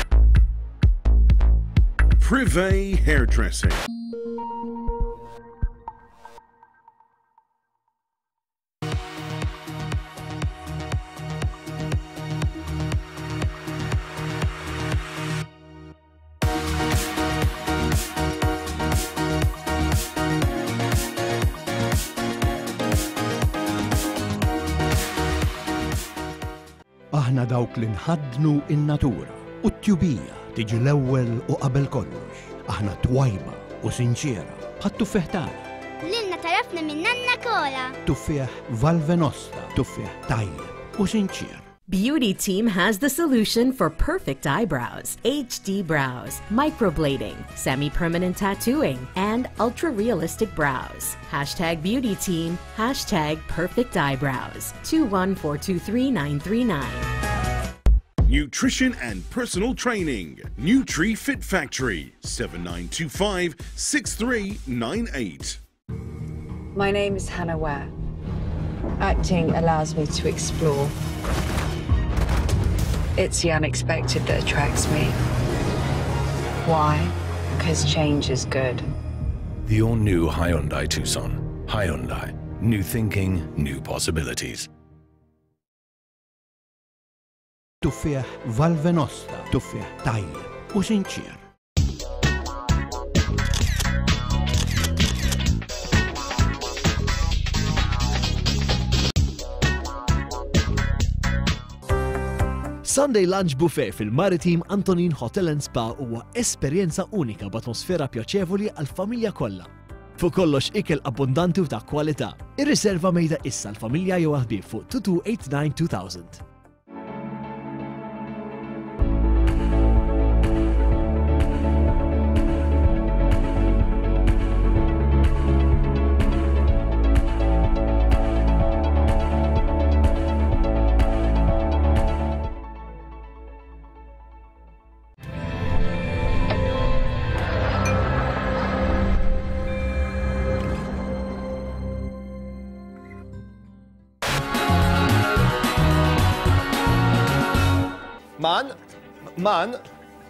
Privé Hairdressing. Aħna dawk li nħadnu in-natura u t-tjubija tiġi l-ewwel u qabel kollox. Aħna twajba u sinċera bħat-tuffeħ tagħna. Lilna tarafna minn Nanna Kola. Tuffeħ Valvenosta, tuffeħ tajjeb u sinċer. Beauty Team has the solution for perfect eyebrows, HD brows, microblading, semi-permanent tattooing, and ultra-realistic brows. Hashtag Beauty Team, hashtag perfect eyebrows. 21423-939. Nutrition and personal training. Nutri Fit Factory. 7925-6398. My name is Hannah Ware. Acting allows me to explore. It's the unexpected that attracts me. Why? Because change is good. The all-new Hyundai Tucson. Hyundai. New thinking, new possibilities. Tuffeħ Valvenosta, tuffeħ tajjeb u sinċer. Sunday Lunch Buffet fil-Maritim Antonin Hotel and Spa huwa esperjenza unika b'atmosfera pjaċevoli għall-familja kollha. Fuq kollox ikel abbondanti u ta' kwalità. Ir-riserva mejda issa l-familja jew ħbieb fuq 2289-2000.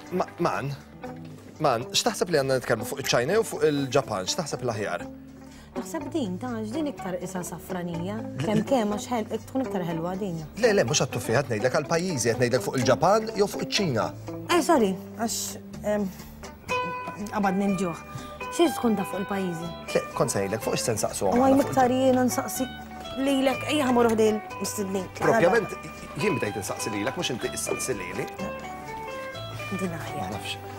Man, x'taħseb li għandna nitkellmu fuq iċ-Ċajna u fuq il-Ġapan, x'taħseb l-aħjar? Naħseb din, taħġ, din iktar isa safranija. Kem għax tkun iktar ħelwa din. Le, mux għattu fiħat nejdlek għal-pajizi, għat nejdlek fuq il-Ġapan jew fuq il-ċina. Sorry, għax għabad nil-ġuħ. Xiex tkun ta' fuq il-pajizi? Le, konsa nejdlek fuq ix-sen saqsu. Għaj miktar jien nsaqsi lilek, ejja ħamur għdil mistidnin. Propjament, jien bdejt nsaqsi lilek, mux inti issaqsi lili. Din aħjar.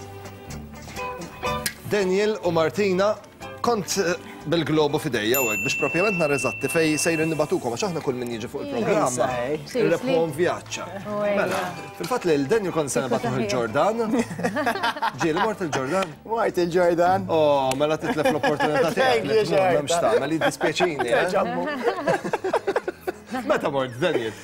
Daniel u Martina, kont bil-globu fidejja u biex propjament nar eżatti fej sejrin nibatukom, għax aħna kull min jiġi fuq il-programma. Il-repom vjaċċa. Mela, fil-fat li l-Daniel kont se nibatu il-Ġordan. Ġieli, mort il-Ġordan? Mort il-Ġordan. Oh, mela titlef l-opportunità tiegħek li tmur memx tagħmel li dispjaċini. Meta mort, Daniel?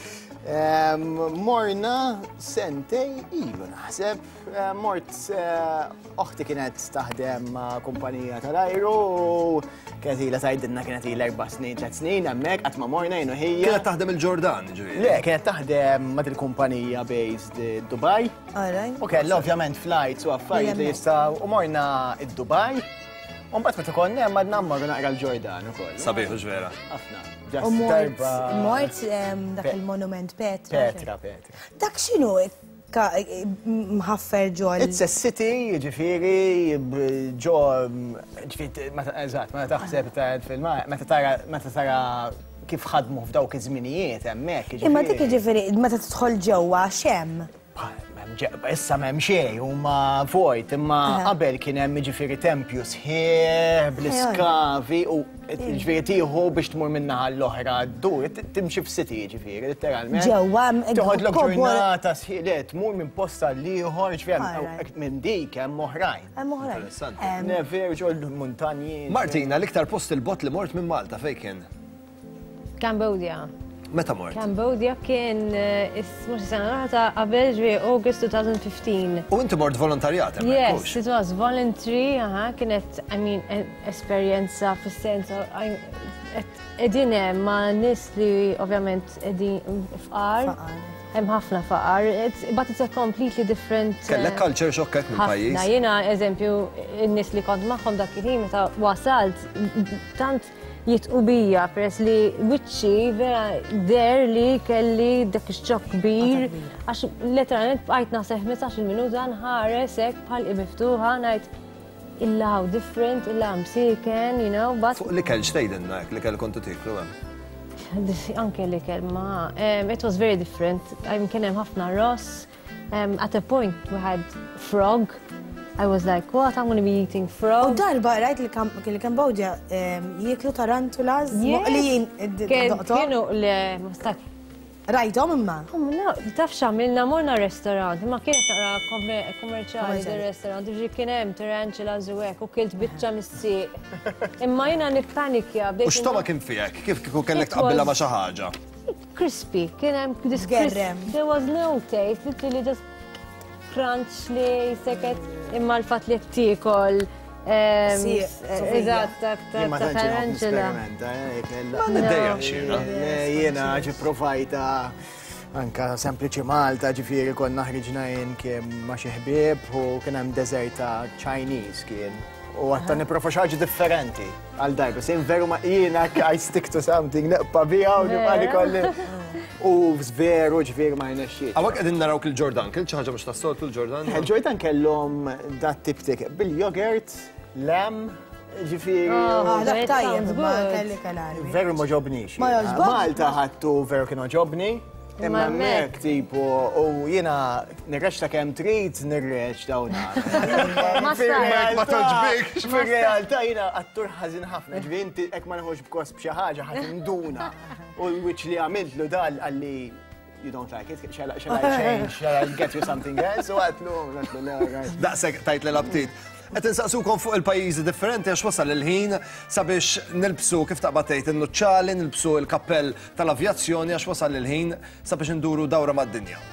Morna sentej ilu naħseb. Mort oħti kienet taħdem kumpanija tal-ajru u kienet ila tajdinna kienet ila 4 snin, 3 snin, emmek, għatma morna jenu hija. Kienet taħdem il-Ġordan, ġuvi? Le, kienet taħdem ma' il-kumpanija based Dubai. U kella ovvjament flights u affarijiet li jistaw u morna id-Dubai. Unbat meta konna hemm għadna mmorru naqra l-Ġordan ukoll. Sabiħ ġvera. Ħafna. U mort dak il-monument Petra. Petra. Dak x'inhu mħaffer ġol? It's a city, ġifieri ġo eżatt, meta taħseb fil-ma, meta tara kif ħadmu f'dawk iż-żminijiet hemmhekk. Imma dik jiġifieri meta tidħol ġewwa x'hemm? Issa m'hemm xejn huma vojt, imma qabel kien hemm jiġifieri tempju sħiħ bl-iskavi u ġifieri tieħu biex tmur min-naħa l-oħra d-dur, timxi f'city ġifieri literalment. Ġewwa toħodlok ġurnata sħiħ, le tmur minn posta l-ieħor ġifieri minn dik hemm oħrajn. Hemm oħrajn. Never ġol muntanji. Martina, l-iktar post il-bot li mort minn Malta fejn kien? Cambodia. Meta mort? Cambodia kien mux sena ta' qabel ġwi August 2015. U inti mort volontarjat? Yes, it was voluntary, kienet, esperienza fis-sens, edin ma' nis li ovvjament edin fqar. Hemm ħafna faqar, but it's a completely different. Kellek culture shock minn pajjiż. Ħafna, jiena eżempju, n-nies li kont magħhom dak il-ħin meta wasalt, tant jitqubija peress li wiċċi vera der li kelli dak ix-xokk kbir għax letteralment bqajt naħseb 15 minuta nħares hekk bħal miftuħa ngħid illa how different, illa msiken, you know, but fuq li kell xtejdinna li kell kontu tiklu hemm. Anke li kell ma it was very different. Kien hemm ħafna ross. At a point we had frog. I was like, what? I'm going to be eating frog. U darba rajt li Cambodia jieklu tarantulas kienu l-mustak. Rajtom imma? Taf xamilna morna restaurant, imma kienet naqra kommerċali del-restaurant, ġi kien hemm tarantulas u hekk u kilt biċċa mis-sieq. Imma jiena nippanikja. U x'toma kien fijek? Kif kieku kellek tqabbilha ma' xi ħaġa? Crispy, kien hemm disgerrem. There was no taste, literally just crunch li seket imma l-fat li t-tikol. Eżatt, ta' tarantula. Ma n-dejja xira. Jena ġi provajta anka sempliċi Malta ġifiri konna ħriġna jen kiem ma xieħbib u kien hemm deserta Chinese kien. U għatta niprofa xaġi differenti għal darba. Sin veru ma jena I stick to something, neqpa bija u nibqali kolli. U veru ġifiri ma jnexxiet. Għawak għedin narawk il-Ġordan, kien ċaħġa mux tassoltu il-Ġordan? Il-Ġordan kellhom dat tiptik bil-jogurt, lem, ġifiri. Dak tajjeb, ma kelli kalari. Veru ma ġobnix. Ma joġbok? Malta ħattu veru kienu ġobni. Imma mek tipu, u jena nirreċta kem trid, nirreċ dawna. Ma toġbik. Fil-realtà jena għattur ħazin ħafna, ġvinti ek ma nħuġ b'kos bċi ħaġa ħat induna. U l-wiċ li għamiltlu dal għalli you don't like it, shall I change, shall I get you something else? U għatlu, Daqsek tajt l-abtit. Qed insaqsukom fuq il-pajjiżi differenti għax wasal il-ħin sabiex nilbsu kif taqbatejt in-nuċċali, nilbsu il-kappell tal-avjazzjoni għax wasal il-ħin sabiex induru dawra mad-dinja.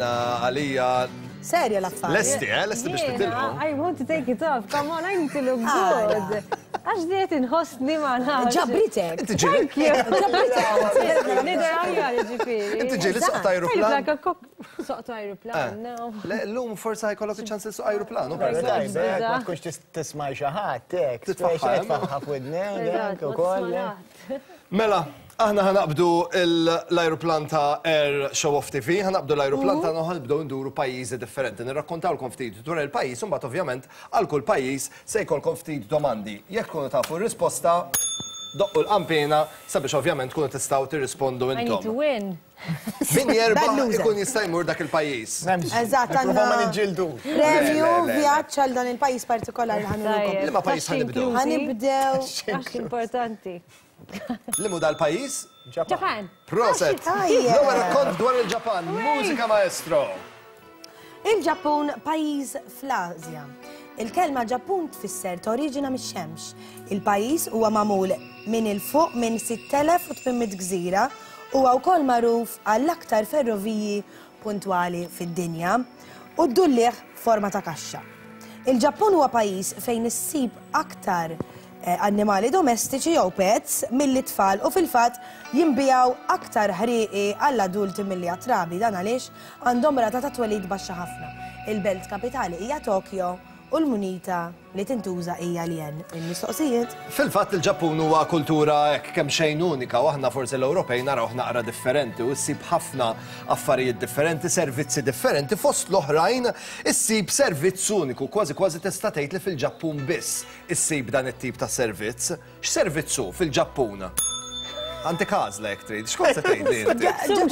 għalija. Serja l-affarijiet. Lesti biex titilqu. I want to take it off. Come on, I need to look good. Għax diet inħossni ma nafx. Ġabritek. Thank you. Ġabritek. Nidher għajja ġifieri. Inti ġieli soqt ajruplan. Soqt ajruplan, no. L-lum forsa ħajkollok iċ-ċans li soq ajruplan. Ma tkunx tisma' xi ħadd hekk. Titfaħħa f'widnek ukoll. Mela, aħna ħanaqbdu l-ajruplan ta' Air Show Off TV, ħanaqbdu l-ajruplan ta' ħanibdew nduru pajjiżi differenti. Nirrakkontawlkom ftit dwar il-pajjiż, u mbagħad ovvjament għal kull pajjiż se jkollkom ftit domandi. Jekk tkunu tafu r-risposta, doqqu l-qampina sabiex ovvjament tkunu tistgħu tirrispondu intom. I need to win. Min jerbaħ ikun jista' jmur dak il-pajjiż. Eżatt, għandna premju vjaġġ għal dan il-pajjiż partikolari ħanulkom. Liema pajjiż ħanibdew? Ħanibdew. Għax importanti. Limu dal-pajjiż? Ġapan. Proset. L-ewwel rakkont dwar il-Ġapan. Mużika maestro. Il-Ġappun pajjiż fl-Asja. Il-kelma Ġappun tfisser toriġina mix-xemx. Il-pajjiż huwa magħmul minn il-fuq minn 6800 gżira huwa wkoll magħruf għall-aktar ferroviji puntwali fid-dinja u ddullieħ forma ta' kaxxa. Il-Ġappun huwa pajjiż fejn issib aktar annimali domestiċi jew pets mill-tfal u fil-fatt jinbijaw aktar ħrieqi għall-adulti milli għat-trabi dan għaliex għandhom rata ta' twelid baxxa ħafna. Il-belt kapitali hija Tokyo u l-munita li tintuża hija l-jen. Il-mistoqsijiet? Fil-fatt il-Ġappun huwa kultura hekk kemm xejn unika u aħna forsi l-Ewropej naraw naqra differenti u ssib ħafna affarijiet differenti, servizzi differenti, fost l-oħrajn issib servizz uniku, kważi tista' tgħid li fil-Ġappun biss issib dan it-tip ta' servizz. X'servizzu fil-Ġappun? Għanti kazla jek trid, xkun se tgħidli inti?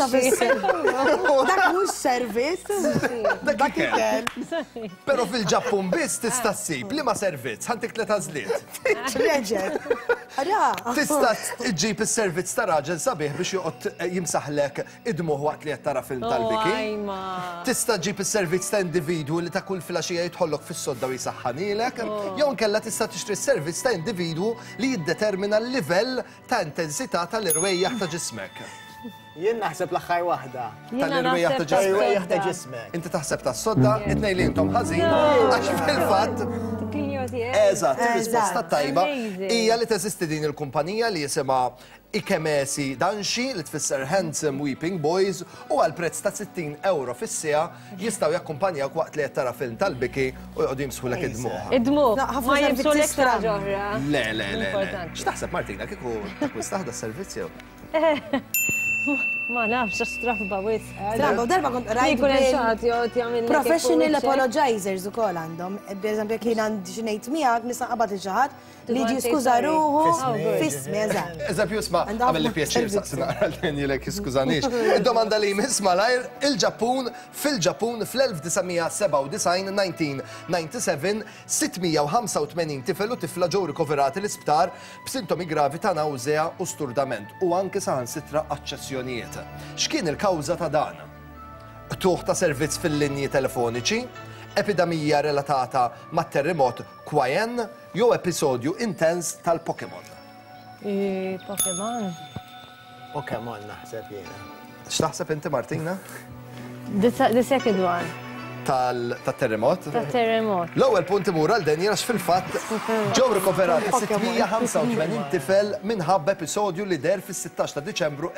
Dak mhux servizz. Dak ikel. Però fil-Ġappun biss tista' ssib liema servizz, ħantik tliet għażliet. Reġel. Tista' ġġib is-servizz ta' raġel sabiħ biex joqgħod jimsaħlek idmuh waqt li qed tara film tal-biki. Tista' ġġib is-servizz ta' individwu li ta' kull filgħaxija jidħollok fis-sodda u jisaħħanilek, jew inkella tista' tixtri s-servizz ta' individwu li jiddetermina l-livell ta' intensità tal-irwejjaħ ta' ġismek. Jien naħseb l-aħħar waħda. Tal-irwejjaħ ta' ġismek. Inti taħseb tas-sodda, it-tnejn li intom ħażin, għax fil-fatt. Eżatt, ir-risposta tajba hija li teżisti din il-kumpanija li jisimha Ikemesi Danshi li tfisser Handsome Weeping Boys u għal prezz ta' 60 euro fis-sija jistgħu jakkumpanjawk waqt li qed tara film tal-biki u jqogħdu jimsħulek id-dmuħ. Id-dmuħ, ma jimsħulek ħaġa oħra. Le. X'taħseb Martina kieku takwista s-servizz jew? Ma nafx, strafba wis. Strafba, darba kont rajt professional apologizers u kol għandhom. Per eżempju, kien għandi xinejt miegħek nisa qabad il-ġaħat li ġi skuża ruħu fismi, eżatt. Eżempju, isma' għamel li pjaċir saqsi naqra l-għenjilek jiskużanix. Id-domanda li jmiss malajr il-Ġappun fil-Ġappun fl-1997, 1997, 685 tifel u tifla ġew rikoverati l-isptar b'sintomi gravi ta' nawżea u sturdament u anke saħansitra aċċessjonijiet. X'kien il-kawża ta' dan? Tuħ ta' servizz fil-linji telefoniċi, epidemija relatata mat-terremot Kwajen jew episodju intens tal-Pokémon. Pokémon naħseb jiena. X'taħseb inti Martina? The second one. Tal-terremot? Tal-terremot. L-ewwel punt imur għal den jirax fil-fatt ġew rikoverati 685 tifel minħabba episodju li der fis-16 ta' Diċembru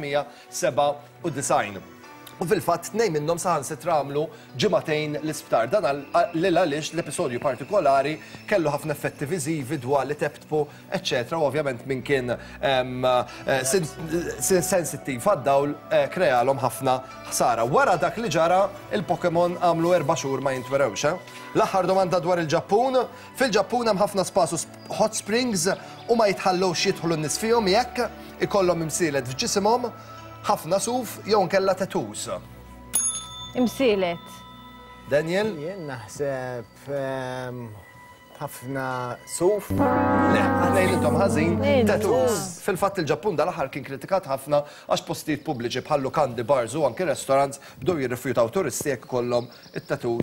1997. U fil-fatt tnejn minnhom saħansitra għamlu ġimagħtejn l-isptar. Dan għaliex l-episodju partikolari kellu ħafna effetti viżivi, dwali tebtbu, eċċetera, u ovvjament minn kien sensittiv għad-dawl krealhom ħafna ħsara. Wara dak li ġara, il-Pokémon għamlu 4 xhur ma jintwerewx. L-aħħar domanda dwar il-Ġappun. Fil-Ġappun hemm ħafna spasus hot springs u ma jitħallewx jidħlu n-nies fihom jekk ikollhom imsielet f'ġisimhom ħafna suf jew nkella tattoos. Imsielet. Daniel? Jien naħseb ħafna suf. Le, għanejn intom ħażin, tattoos. Fil-fatt il-Ġappun dal-aħħar kien kritikat ħafna għax postijiet pubbliċi bħal lukandi, bars u anki restaurants bdew jirrifjutaw turisti jekk ikollhom it-tattoos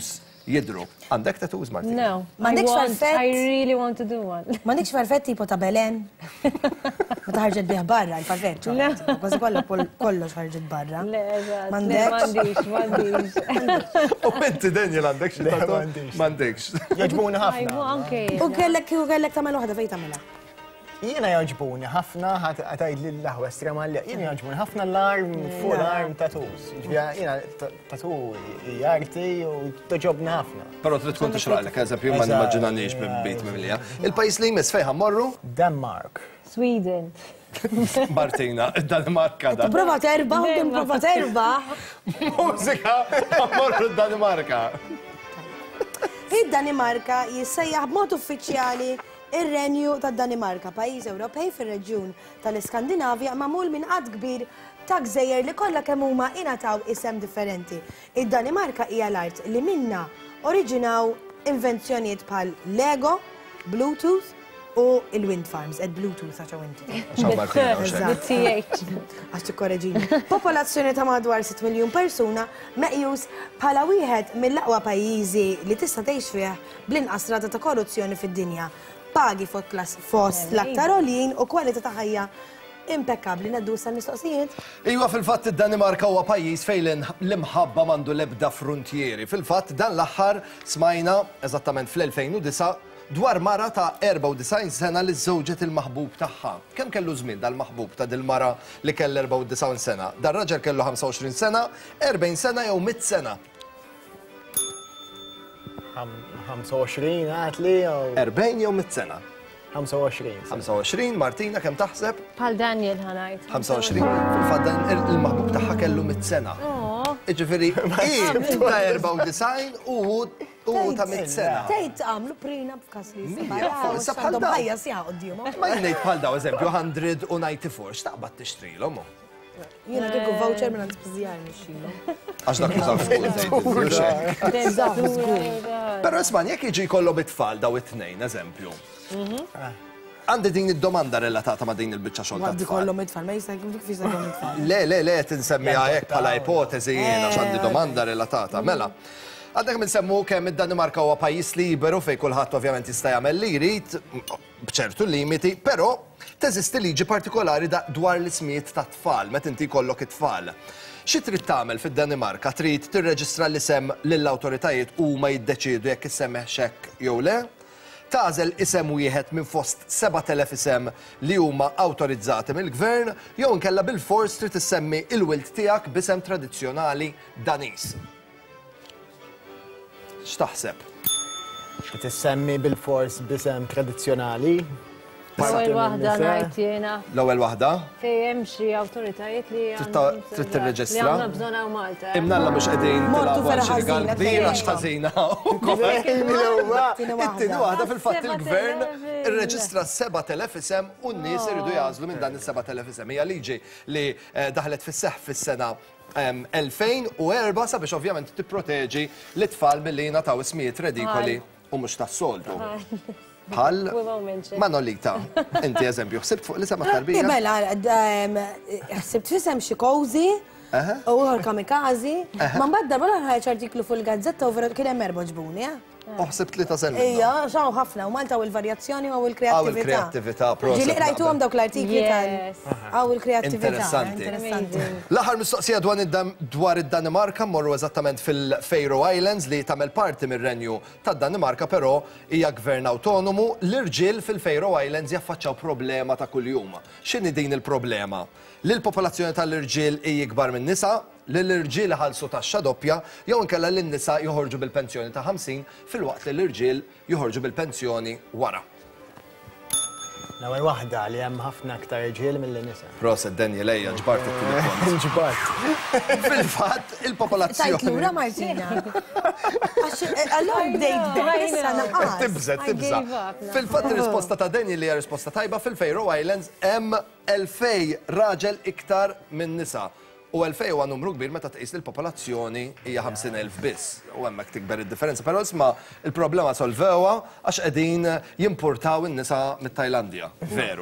jidru. Għandek tattoos, Martina? No. M'għandekx farfett? I really want to do one. M'għandekx farfett tipo ta' Belen? Ma ħarġet biha barra, il-farfett. Kważi kollox ħarġet barra. Le, eżatt. M'għandekx? U inti Daniel għandekx tattoos? M'għandekx. Jaġbuni ħafna. U kellek tagħmel waħda fejn tagħmilha? Jiena jaġbuni ħafna, għatajd li l-laħwa estremali, jiena jaġbuni ħafna l-arm, fuq l-arm tattoos. Jiena tattoo jarti u toġobni ħafna. Pero trid tkun tixraqlek, eżempju, ma nimmaġinanix bit mimlija. Il-pajis li jmiss fejn morru? Denmark. Sweden. Martina, Danimarka da. Prova terbaħ, prova terbaħ. Mużika, morru Danimarka. Id-Danimarka jissejjaħ b'mod uffiċjali ir-Renju tad-Danimarka, pajjiż Ewropej fir-reġjun tal-Iskandinavja magħmul minn qatt kbir ta' gżejjer li kollha kemm huma ingħataw isem differenti. Id-Danimarka hija l-art li minnha oriġinaw invenzjonijiet bħal Lego, Bluetooth u il-wind farms, Bluetooth għaxa winti. Għax tikkorreġini. Popolazzjoni ta' madwar 6 miljun persuna meqjus bħala wieħed mill-aqwa pajjiżi li tista' tgħix fih bl-inqas rata ta' korruzzjoni fid-dinja. Pagi fost l-aktar għolin u kwalità ta' ħajja impeccabli. Naddu sal-mistoqsijiet? Iwa fil-fatt id-Danimarka huwa pajjiż fejn l-imħabba mandu l-ebda frontieri. Fil-fatt dan l-aħħar smajna eżattament fl-2009 dwar mara ta' 94 sena li żżewġet il-maħbub tagħha. Kemm kellu żmien dal-maħbub ta' dil-mara li kell 94 sena? Dar-raġel kellu 25 sena, 40 sena jew 100 sena. 25 għatli jew 40 jew 100 sena. 25. 25, Martina, kemm taħseb? Bħal Daniel ħanajt. 25. Fil-fatt il-maħbub tagħha kellu 100 sena. Iġifieri ta' 94 u ta' 100 sena. Tgħid għamlu prina b'każ li Forsa bħal daw. ħajja sija quddiem. Ma ngħid bħal daw eżempju 194 x'taqbad tixtrilhom. Jiena kieku voucher minn għand spiżjar nixxilhom. Għax dak jużaw fuq. Però isma' jekk jiġi jkollhom it-tfal daw it-tnejn eżempju. Għandi din id-domanda relatata ma' din il-biċċa xogħol ta' tfal. Kollhom it-tfal, ma jista' jkun kif jista' jkun it-tfal. Le, tinsemmiha hekk bħala ipotezi jiena x'għandi domanda relatata. Mela, għandek minsemmu kemm id-Danimarka huwa pajjiż liberu fejn kulħadd ovvjament jista' jagħmel li jrid b'ċertu limiti, però teżisti liġi partikolari dwar l-ismijiet ta' tfal, meta inti jkollok it-tfal. Xi trid tagħmel fid-Danimarka? Trid tirreġistra l-isem lill-awtoritajiet huma jiddeċiedu jekk issemmeħ xekk jew le? Tażel isem wieħed minn fost 7,000 isem li huma awtorizzati mill-gvern jew inkella bil-fors trid issemmi il-wild tiegħek b'isem tradizzjonali Daniż. X'taħseb? Trid issemmi bil-fors b'isem tradizzjonali. L-ewwel waħda ngħid jiena. L-ewwel waħda? Fejn hemm xi awtoritajiet li trid tirreġistra. Li għandna bżonn hawn Malta. Imnalla mhux qegħdin tilgħu għal xi rigal kbir għax ħażina. It-tieni waħda fil-fatt il-gvern irreġistra 7,000 isem u n-nies iridu jażlu minn dan is-7,000 isem. Hija liġi li daħlet fis-seħħ fis-sena 2004 sabiex ovvjament tipproteġi l-itfal milli jingħataw ismijiet redikoli u mhux tas-soltu. Bħal Manolita, inti eżempju, ħsibt fuq l-isem tarbija? Mela, ħsibt fisem xi kowzi u uħor kamikazi, ma mbagħad darba ħarġ artiklu fuq il-gazzetta u kien hemm erba' ġbuni, Uħsibt li ta' selma. Ija, xaw ħafna, u Malta u l-varjazzjoni u l-kreativita. Għaw il-kreativita, proset. Ġili rajtu għam dawk l-artikli għaw il-kreativita. Interessanti. L-aħħar mistoqsija dwar id-Danimarka morru eżattament fil-Faroe Islands li tagħmel parti mir-Renju tad-Danimarka, però hija gvern autonomu. L-irġiel fil-Faroe Islands jaffaċċaw problema ta' kuljum. X'inhi din il-problema? Li l-popolazzjoni tal-irġiel hija ikbar minn nisa, li l-irġiel ħalsu taxxa doppja, jew inkella li n-nisa joħorġu bil-pensjoni ta' 50 fil-waqt li l-irġiel joħorġu bil-pensjoni wara. L-ewwel waħda li hemm ħafna aktar irġiel mill-nisa. Proset Daniel ejja ġbart it-telefon. Ġbart. Fil-fatt il-popolazzjoni. Tajt lura Martina. Allora bdejt issa naqas. Tibżet. Fil-fatt ir-risposta ta' Daniel li hija risposta tajba fil-Faroe Islands hemm 2000 raġel iktar minn nisa. U 2000 huwa numru kbir meta tqis il-popolazzjoni hija 50,000 biss. U hemmhekk tikber id-differenza. Però isma' il-problema solvewha għax qegħdin jimpurtaw in-nisa mit-Tajlandja. Veru.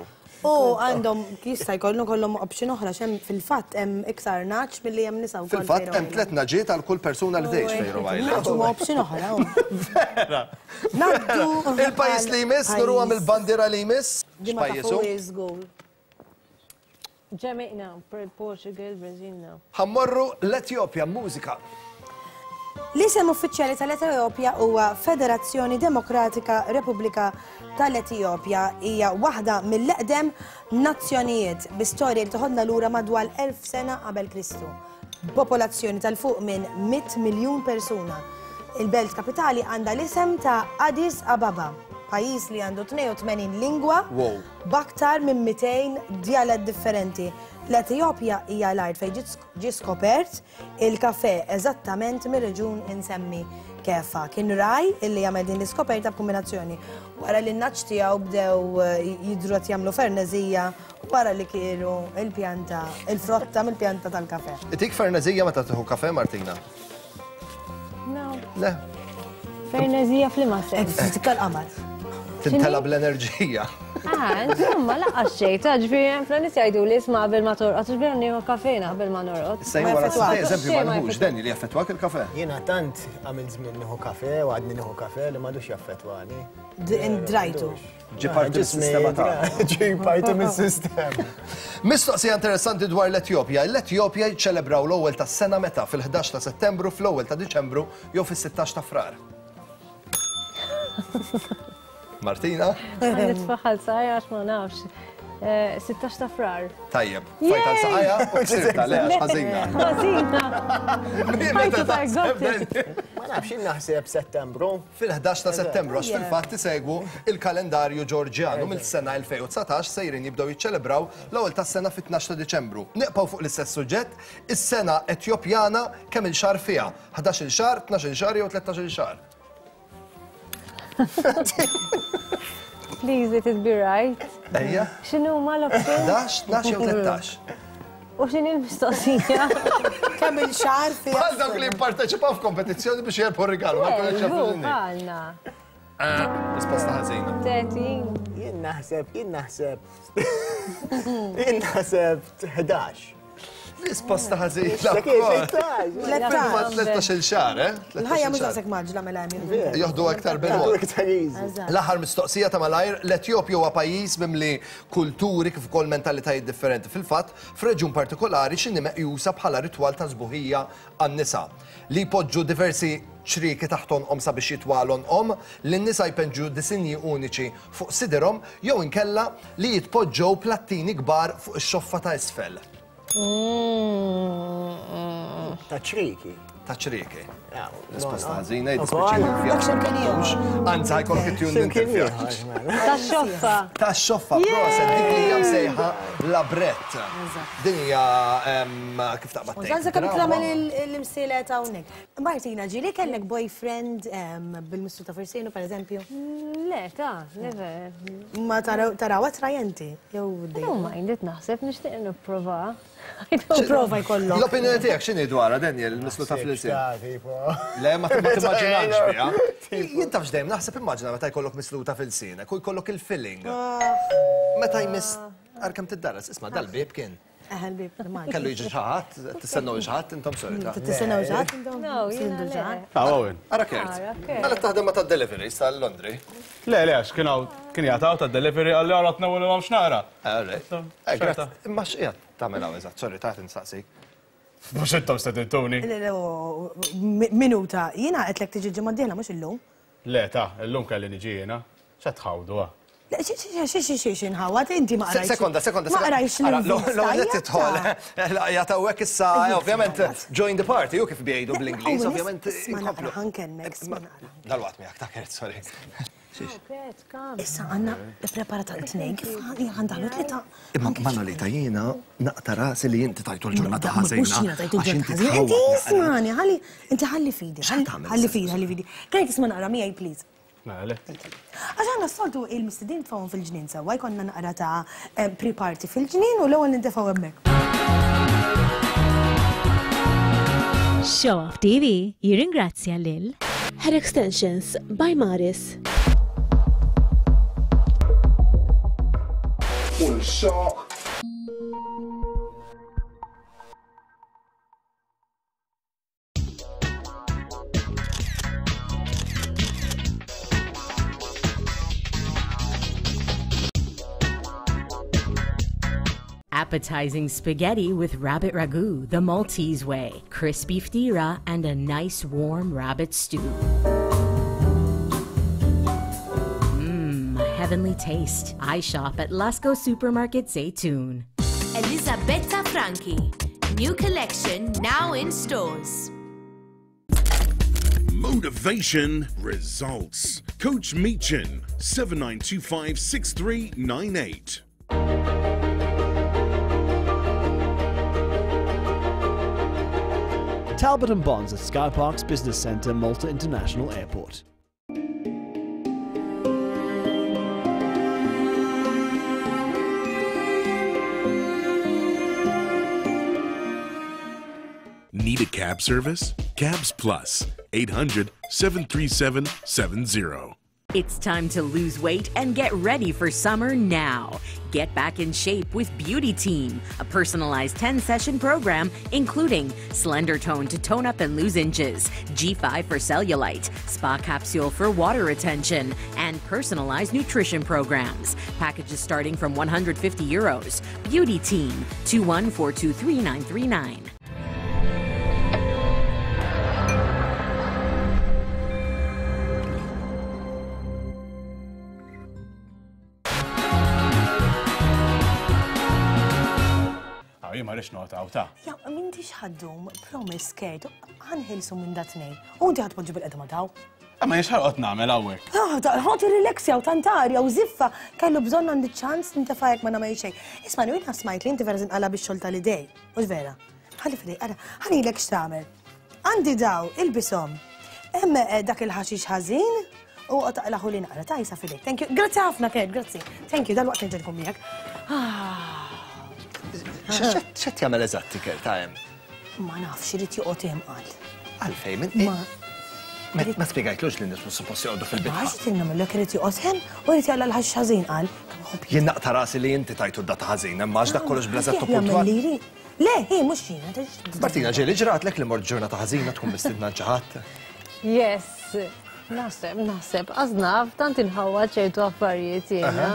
U għandhom jista' jkollhom option oħra xem fil-fatt hemm iktar naċ milli hemm nisa wkoll. Fil-fatt hemm 3 naġiet għal kull persuna li tgħix Fejro Island. Huma option oħra. Vera. Il-pajjiż li jmiss nuru għam il-bandiera li jmiss. X'pajjiżu? Ġemiqna, Portugal, Brazil. Ħammorru l-Etjopja mużika. L-isem uffiċjali tal-Etjopja huwa Federazzjoni Demokratika Repubblika tal-Etjopja hija waħda mill-eqdem nazzjonijiet bi-storja li toħodna lura madwar 1000 sena qabel Kristu. Popolazzjoni tal-fuq minn 100 miljun persuna. Il-belt kapitali għandha l-isem ta' Addis Ababa, pajjiż li għandu 82 lingwa b'aktar minn 200 dialett differenti. L-Etjopja hija l-art fejn ġie skopert il-kafè eżattament mir-reġjun insemmi Kefa. Kien raj illi jagħmel din l-iskoperta b'kombinazzjoni. Wara li n-naċ tiegħu bdew jidru qed jagħmlu fernezija wara li kienu il-pjanta, il-frotta mill-pjanta tal-kafè. Itik fernezija meta tieħu kafè, Martina? No. Le. Fernezija fl-imma Tikal-qamar. Tintela bl-enerġija. Insomma, laqqas xejn, ġifieri hemm fl-nies jgħidu li isma' qabel ma torqod, ġifieri nieħu kafejna qabel ma norqod. Sejn wara eżempju ma nħux Denni li jaffettwak il-kafè. Jiena tant għamil żmien nieħu kafè u għadni nieħu kafè li m'għadux jaffettwani. Drajtu. Ġi parti mis-sistema ta' ġi parti mis-sistema. Mistoqsija interessanti dwar l-Etjopja. L-Etjopja jiċċelebraw l-ewwel tas-sena meta fil-11 ta' Settembru, fl-ewwel ta' Diċembru jew fis-16 ta' Frar. Martina? Nitfaħal sajja għax ma nafx. 16 ta' Frar. Tajjeb, fajta l-saqajja u ksirta, le, għax ħażina. Ma nafx naħseb Settembru. Fil-11 ta' Settembru, għax fil-fatt isegwu il-kalendarju Ġorġjanu mill-sena 2019 sejrin jibdew jiċċelebraw l-ewwel tas-sena fit-12 ta' Diċembru. Neqgħu fuq l-istess suġġett, is-sena Etjopjana kemm il-xahar fiha? 11 il-xahar, 12 il-xahar jew 13 il-xahar? Please, let it be right. Ejja. X'inhu ma l-option? 11, 12 jew 13. U x'inhi l-mistoqsija? Kemm il-xahar fiha. Bħal dawk li jipparteċipaw f'kompetizzjoni biex jerbu rigal, ma jkunx jafu Għalna. Risposta ħażina. 13. Jien naħseb 11. Risposta ħażina. 13 il-xahar, Il-ħajja mhux daqshekk maġla mela hemm. Joħdu aktar bil-mod. L-aħħar mistoqsija ta' malajr, l-Etjopja huwa pajjiż mimli kulturi kif ukoll mentalitajiet differenti. Fil-fatt, f'reġjun partikolari x'inhi meqjusa bħala ritwal ta' żbuħija għan-nisa li jpoġġu diversi ċriki taħtonhom sabiex jitwalhom li n-nisa jpenġu disinji uniċi fuq sidirhom jew inkella li jitpoġġew plattini kbar fuq ix-xoffa ta' isfel. Ta' ċriki. Ta' ċriki. Risposta ħażina jidispeċini fija. Anzi, ħajkollok it-tjun ninterfja. Ta' xoffa. Ta' xoffa, proset, dik li hija msejħa labrett. Din hija kif taqbad tgħid. Zanza kemm tagħmel l-imsielet hawnhekk. Martina, ġieli kellek boyfriend bil-Mistru ta' Firsinu pereżempju? Le, never. Ma taraw attrajenti, jew No minded naħseb nixtieq nipprova. Prova jkollok. L-opinjoni tiegħek x'inhi dwarha Daniel, il-Mistru ta' Firsinu? Le, ma timmaġinanx biha. Jien tafx dejjem naħseb immaġina meta jkollok misluta fil-sienek u jkollok il-filling. Meta jmiss arkem tiddarras, isma' dal-bib kien. L-bib, normal. Kellu jiġi ġaħat, tistennew ġaħat intom solita. Tistennew ġaħat intom? No, jiena le. Owen. Ara kert. Għalek taħdem ma tad-deliveries tal-Londri. Le, għax kien jgħataw tad-delivery għalli għalat nawlu għam xnara. Imma x'qiegħed tagħmel hawn eżatt, sorry taħt insaqsik. Mux intom stedintuni. Minuta, jiena qedlek tiġi ġimgħa d-dieħla mhux illum. Le, illum kelli niġi jiena. X'tħawdu xie nħawat, inti ma qrajx. Sekonda. Ma qrajx l-għonet titħol. Jatawek issa, ovvjament, join the party, u kif biejdu bl-Inglis, ovvjament. Ma naqra ħankennek, ma naqra. Dal-waqt miegħek ta' kert, sorry. Issa għanna preparata t-tnej, kif għandalu t-lita. Manna li ta' jiena naqta rasi li jinti tajtu l-ġurnata ħazina. Xina tajtu l-ġurnata ħazina. Inti ismani, inti ħalli fidi. Ħalli fidi. Kajt isma naqra miegħi, please. Għaxħana s-soltu il-mistidin tfawon fil-ġnien sawa, jkonna naqra ta' pre-party fil-ġnien u l-ewwel nintefaw hemmhekk. Show Off TV jirringrazzja lil Hair Extensions by Maris. full shock. Appetizing spaghetti with rabbit ragu, the Maltese way, crispy ftira, and a nice warm rabbit stew. A heavenly taste. I shop at Lasco Supermarket Zaytoon. Elisabetta Franchi. New collection now in stores. Motivation results. Coach Meechin, 79256398. Talbot and Bonds at Sky Parks Business Centre, Malta International Airport. Need a cab service? Cabs Plus, 800-737-70. It's time to lose weight and get ready for summer now. Get back in shape with Beauty Team, a personalized 10-session program including Slender Tone to tone up and lose inches, G5 for cellulite, Spa Capsule for water retention, and personalized nutrition programs. Packages starting from €150. Beauty Team, 214233939. Ma rix notaw ta'. Ja, m'intix ħaddum, promise, Kate, ħanħilsu minn datnej. U inti ħadpoġġu bil-qedma taw. Ma jxħarqot namel għawek. ħati relaxja u tantarja u ziffa, kellu bżon għandi ċans nintefajek ma namel xej. Isma' jina smajt li inti vera zinqala bix-xogħol tal-idej. Mhux vera. Ħalli fidej, ħanilek x'tagħmel. Għandi daw il-bisom. Hemm dak il-ħaxix ħażin u taqlaħu li naqra tajsa fidejk. Thank you. Grazzi ħafna, Kate, grazzi. Thank you, dal-waqt nġelkom miegħek. X'qed jagħmel eżatti Kate ta' hemm? Ma nafx irid joqgħod jemqal. Għalfejn ma spjegajtlux li nismu suppost joqgħdu fil-bitħa. Għax tinagħmellek irid joqgħod hemm u irid jagħla l-ħaxix ħażin qal. Jien naqta rasi li inti tajtu d-data ħażin, imma għax dak kollox bl-eżatt puntwal. Le, mhux jiena. Martina, ġieli ġratlek li mort ġurnata ħażina tkun mistidna ġaħat. Yes, naħseb, għaznaf, tant inħawwa ċertu affarijiet jiena.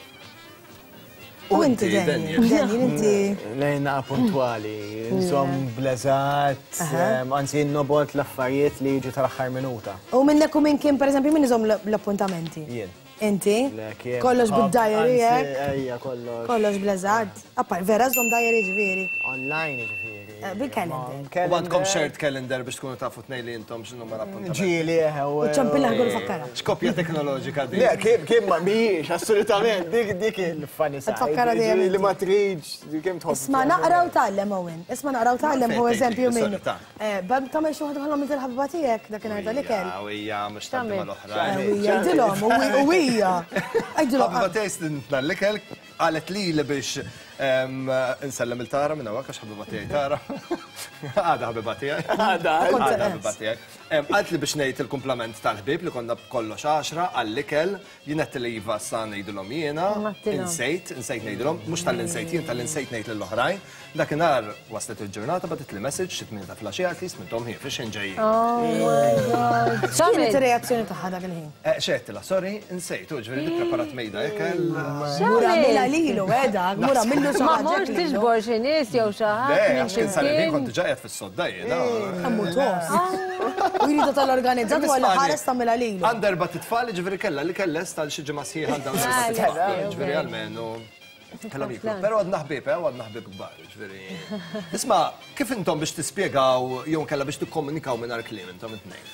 U inti Daniel, inti. Lejna puntwali, nżom blazat, għanzi nobot l-affarijiet li jiġu tal-axħar minuta. U minnek u minn kien, per eżempju, minn nżom l-appuntamenti? Jien. Inti? Kollox bid-diary, Ejja, kollox. Kollox blazat. Appar, vera zom diary ġviri. Online ġviri. Bil-calendar. U għandkom shared calendar biex tkunu tafu tnej li jintom xinu ma l-appuntamenti. Ġili, U ċampilla għu fakkara. Xkopja teknoloġika di. Le, kim ma biex, assolutament, dik il-funny side. Tfakkara di li ma triġ, kim tħobb. Isma naqraw ta'llem Owen, isma naqraw ta'llem u eżempju minnu. Tamel xuħad bħalom minn il-ħabba tijek, dakin għarda li kell. Ija, mux tabdi mal-oħra. Għajdilom, u ija. Għajdilom. Ħabba tijek li kell, għalet li biex nsellem il-tara minna għak, għax ħabba tijek tara. Għada ħabba tijek. Għada ħabba tijek. Għalt li biex nejt il-komplament tal-ħbib li konna kollox 10 għall-ikel, jinet li jiva sa nejdilom jena, insejt nejdilom, mux tal-insejt jien tal-insejt nejt l-oħrajn, dakinar waslet il-ġurnata batet li message, xitmin ta' flasġi għat li smintom hi, fiex nġejji. Oh my god. X'kienet ir-reazzjoni taħħa dak il-ħin? Xettila, sorry, insejt, ġveri li preparat mejda jekel. Mura mila lilu, edha, mura millu xaħġa. Ma morx tiġbor xinis jew xaħat. Le, għax kien sal-ħin kont ġajet fil-soddajja. Għammu tos. U jridu tal-organizzat u għal-ħares tamela lilu. Għandar bat it-tfali ġveri kella li kelles tal-xieġi masħiħan dawn ġveri għalmenu. Pero għad naħbib, għad naħbib gbar, ġveri. Isma, kif intom biex tispiegaw, jew kella biex tikkomunikaw minn għal-klim, intom it-nejn?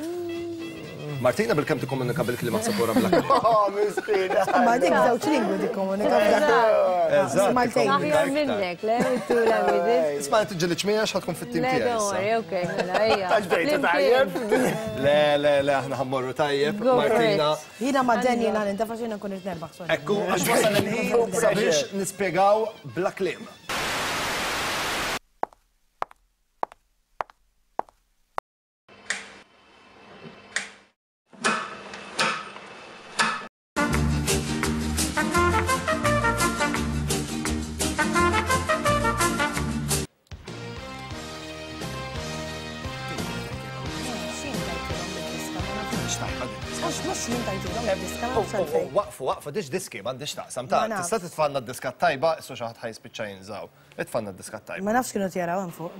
Martina bil-kem tikkomunika bil-klima t-sapura bl-aklim. Miskina. Ma dik zawċ lingwi tikkomunika bl-aklim. Aħjar minnek, le, tu la vidis. Isma, t-ġili ċmija xħatkun fit-tim tijaj. Le, dori, ok, mela, ejja. Taġbejta tajjeb? Le, aħna ħammorru tajjeb. Martina. Jina ma d-denji l-għan, inta faxina kun it-nerbaħ. Ekku, għax wasal il-ħin sabiex nispiegaw bl-aklim. Mhix tajba din. Għax mhux jien tajtilhom diska. Waqfu, diġ diski, m'għandix taqsam ta' tista' titfanna d-diska tajba, issu xi ħadd ħajspiċċa jinżaw. Itfanna d-diska tajba. Ma nafx kienu tjaraw hemm fuq.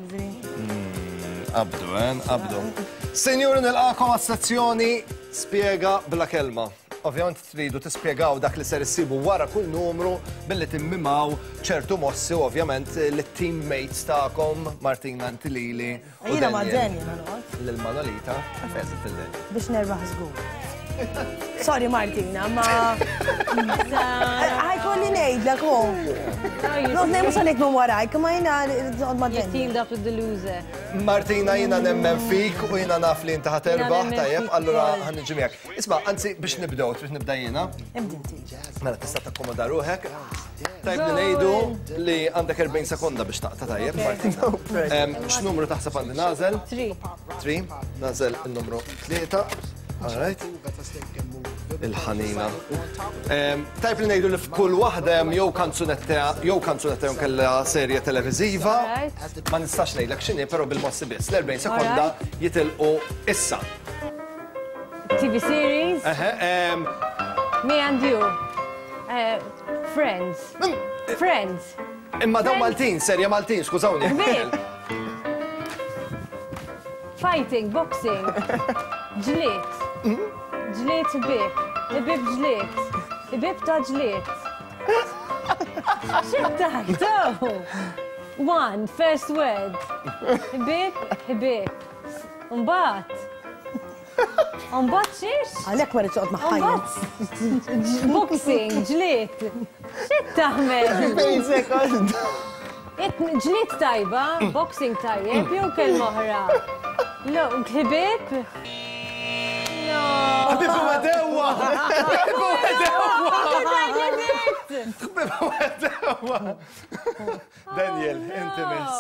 Qabdu. Sinjuri nilqakom għas-sezzjoni spjega bla kelma. Ovvjament tridu tispjegaw dak li ser issibu wara kull numru billi timmimaw ċertu mossi ovvjament l-teammates tagħkom Martina Antilili u Jiena ma' Daniel Lil-Manolita. Għafeżet il-Daniel. Biex nerbaħ żgur. Sorry Martina, ma... Ħajkolli ngħidlek hu. Not mhux għalek minn warajk, ma jiena noqgħod ma' Daniel. Teamed up with the loser. Martina jiena nemmen fik u jiena naf li inti ħaterbaħ tajjeb, allura ħanniġi miegħek. Isma' anzi biex nibdew, trid nibda jiena. Mela tista' takkomoda ruħek. Tajb li ngħidu li għandek 40 sekonda biex taqta' tajjeb, Martina. X'numru taħseb għandi nażel? 3. Nażel il-numru 3. All right. Il-ħanina. Tajb li ngħidu li f'kull waħda hemm jew kanzunetta jew kella serje televiżiva. Ma nistax ngħidlek x'inhi, però bil-mossi biss. L-40 sekonda jitilqu issa. TV series? Me and you. Friends. Friends. Imma daw Maltin, serja Maltin, skużawni. Fighting, boxing. Ġliet. Ġliet ibib. Ibib ġliet. Ibib ta' ġliet. Xittajtu? 1, first word. Ibib. Umbat. Umbat xiex? Għalek ma rridx maħħajja. Boxing, ġliet. Xittaħmel? 20 sekonda. Ġliet tajba, boxing tajjeb, jew kelma oħra. No, klibib? No. Bibu għadewa! Bibu għadewa! Daniel, inti miss.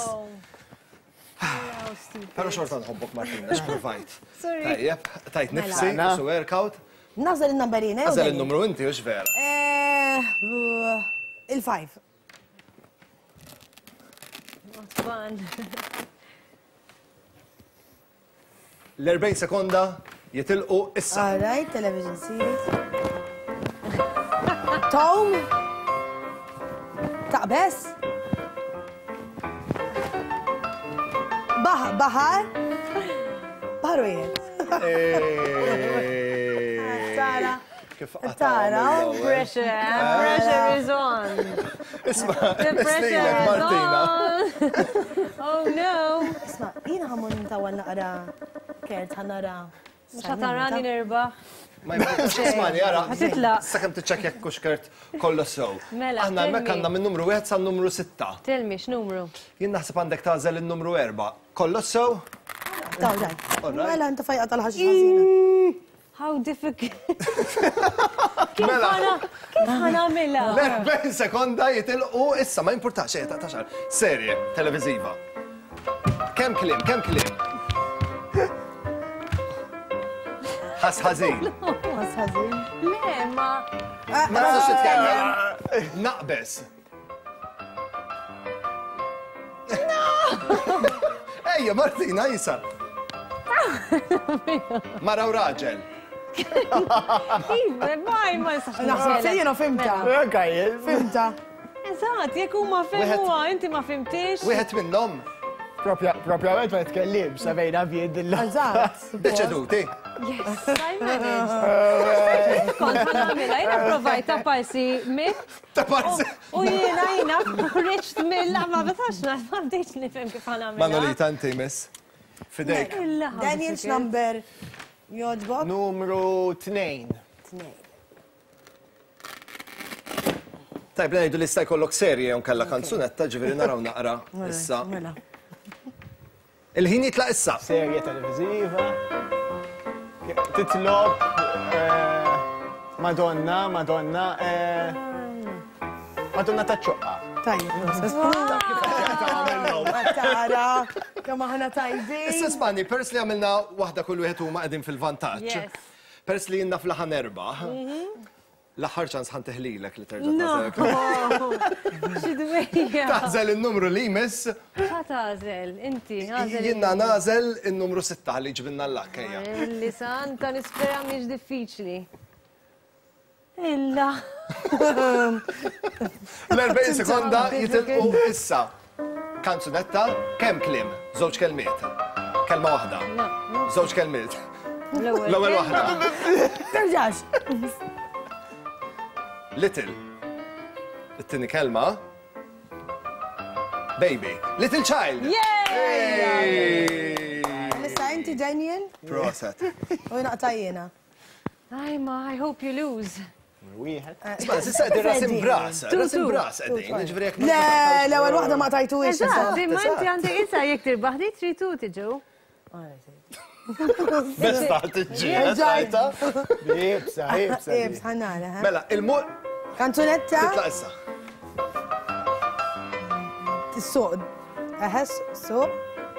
Pero xorta nħobbok Martina, x'provajt. Tajjeb, tajt nifsi, su workout. Nażel il-numberina. Nażel il-numru inti, ux vera. Il-5. L-40 sekonda jitilqu issa. All right, television series. Tom. Taqbes. Bahar. Baharu jien. Tara. Tara. Pressure is on. Isma, pressure Martina. Oh no. Isma, jina ħamun tawal naqra kert ħanara. Xatarani nirba. Ma jibqax ismani, jara. Ħatitla. Sakem tiċċekkjak kuxkert kollu sew. Mela, aħna hemmhekk għandna minn numru 1 sa numru 6. Telmi x'numru? Jien naħseb għandek tażel in-numru 4. Kollu sew? Taw, daj. Mela, inta fajqa tal-ħaġa ħażina. How difficult. Kif ħanamilha? L-40 sekonda jitilqu issa, ma importax xejn ta' taxar. Serje televiżiva. Kemm kliem? Ħasħażin. Ħasħażin. Le, ma. Ma nafx titkellem. Naqbes. Ejja, Martina, jisa. Mara u raġel. Baj, ma jistax. Naħseb sejjena fimta. Fimta. Eżatt, jekk huma fehmuha, inti ma fimtix. Wieħed minnhom. Propjament ma tkellim, savejna bjedilla. Eżatt. Deċeduti. Yes, I managed. Kont ħanamilha, jiena provajt ta' parsi mit. Ta' parsi. U jiena riċt milla, ma betax ma bdejx nifhem kif ħanamilha. Manolita, inti miss. Fidejk. Daniel, x'number jogħġbok? Numru 2. Tajb, ngħidu li sta jkollok serje jew kella kanzunetta, ġifieri naraw naqra issa. Il-ħin jitlaq issa. Serje televiżiva. Titlob Madonna ta' ċoqqa. Tajjeb, Tara, kemm aħna tajbin. Issa Spani, pers li għamilna waħda kull wieħed huma qegħdin fil-vantaġġ. Pers li jinnna fl-aħħar erba'. L-aħħar ċans ħan teħlilek li terġa' No, tażel. xidwejja. Tażel il-numru li jmiss. ħatażel, inti, ħażel. Jiena nażel il-numru 6 li ġbinna l-lakkejja. Illi santa nispera miex diffiċli. Illa. L-40 sekonda jitilqu issa. Kanzunetta, kemm klim? Żewġ kelmiet. Kelma waħda. Żewġ kelmiet. L-ewwel waħda. Terġax. Little. It-tieni kelma. Baby. Little child. Lissa, inti Daniel? Proset. U naqtajjena. I hope you lose. Isma, sissa għedin rasim bras. Rasim bras għedin. Ġveri jek. Le, l-ewwel waħda ma tajtu ix. Eżatt, imma inti għandek issa jek tirbaħ di tritu tiġu. Besta t-ġi. Tajta. Ibsa. Ibsa, ħannara. Mela, il-mur. Kanzunetta? Titla issa. Tissuq. Eħes, suq.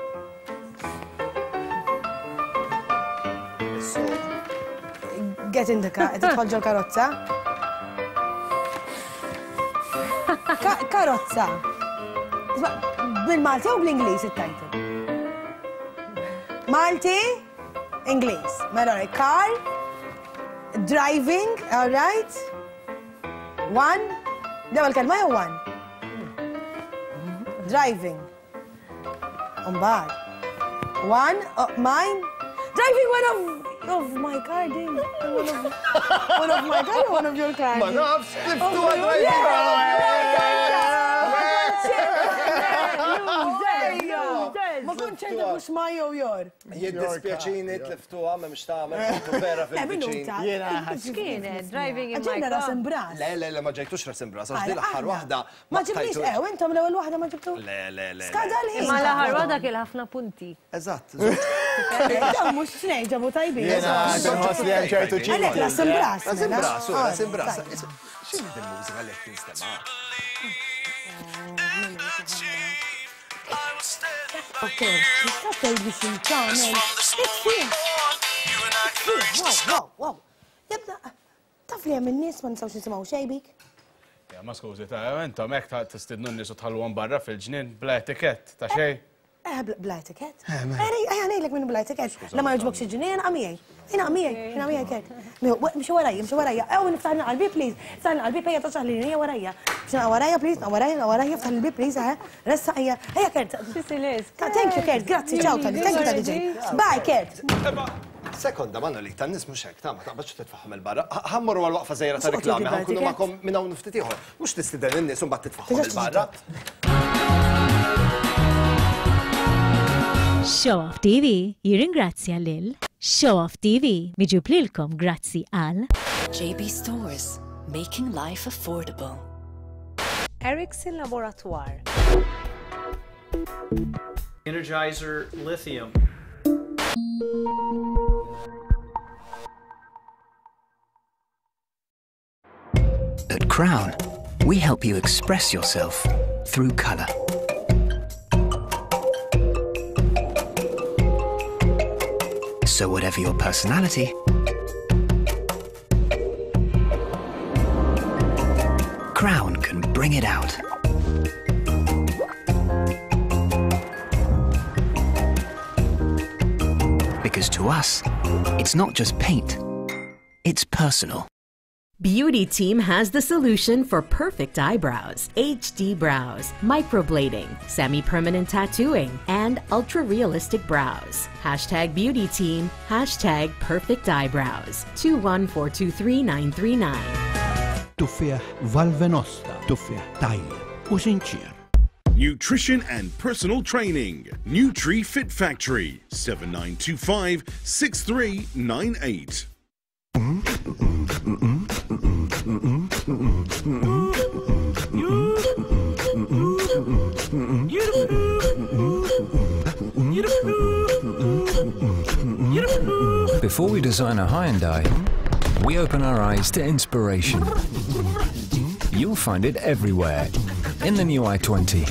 Get in the car, titħolġu l-karozza. Karozza. Bil-Malti u bl-Inglis it-tajtu? Malti, Inglis. Mela, car, driving, all right? One, l-ewwel kelma jew one? Driving. Umbagħad. One, mine. Driving one of my car, Dave. One of my car or one of your car? Ma nafx, tiftu Ma konċerta mux ma jew jor. Jiddispjaċini tliftu għam mx taħmel, vera fil-bicin. X'kienet, driving in my Ġenna car. rasim bras. Le, ma ġejtux rasim bras, għax di l-aħħar wahda. Ma ġibniex, intom l-ewwel waħda ma ġibtu? Le. Skandali. Imma l-aħħar waħda kell ħafna punti. Eżatt. Mux t-nej ġabu tajbin. Jena, ġenħos li għanċertu ċini. Għalek, rasim bras. Rasim bras. Xini din-mużika li tinstema? Ok, nistaffej biex il-ċanel. Wow. Jabda, taf li għam il-nis ma nisawx nisimaw xejbik? Ja, ma skużi, ta' entom mek ta' tistidnu n-nis u tħallu barra fil-ġnien bla etikett, ta' xej? Bla etiket? Ejja, nejlek minnu bla etiket. Lama joġbok xieġini, jena għamijaj, kert. Mxu warajja. Ew, niftaħni qalbi, please. Ftaħni qalbi, pejja taċaħ li nija warajja. Bxina warajja, please, warajja, ftaħni qalbi, please, ressa ejja. Ejja, kert. Thank you, kert. Grazzi, ċaw, thank you, tal-ġej. Bye, kert. Sekonda, manna li tan-nis mux hekk, ta' ma taqbaċ titfaħħom il-barra. Ħammur għal-waqfa zejra ta' reklami, ħankunu ma'kom minna u niftitiħor. Mux tistiden in-nis un bat titfaħħom il-barra. Show Off TV jirringrazzja lil Show Off TV miġub lilkom grazzi għal JB Stores, making life affordable. Ericsson Laboratoire. Energizer Lithium. At Crown, we help you express yourself through color. So whatever your personality, Crown can bring it out. Because to us, it's not just paint, it's personal. Beauty Team has the solution for perfect eyebrows, HD brows, microblading, semi-permanent tattooing, and ultra-realistic brows. Hashtag Beauty Team, hashtag perfect eyebrows. 21423-939. Tuffieħ Valvenosta, tuffieħ tajjeb u sinċir. Nutrition and personal training. Nutri Fit Factory. 7925-6398. Before we design a Hyundai, we open our eyes to inspiration. You'll find it everywhere in the new i20.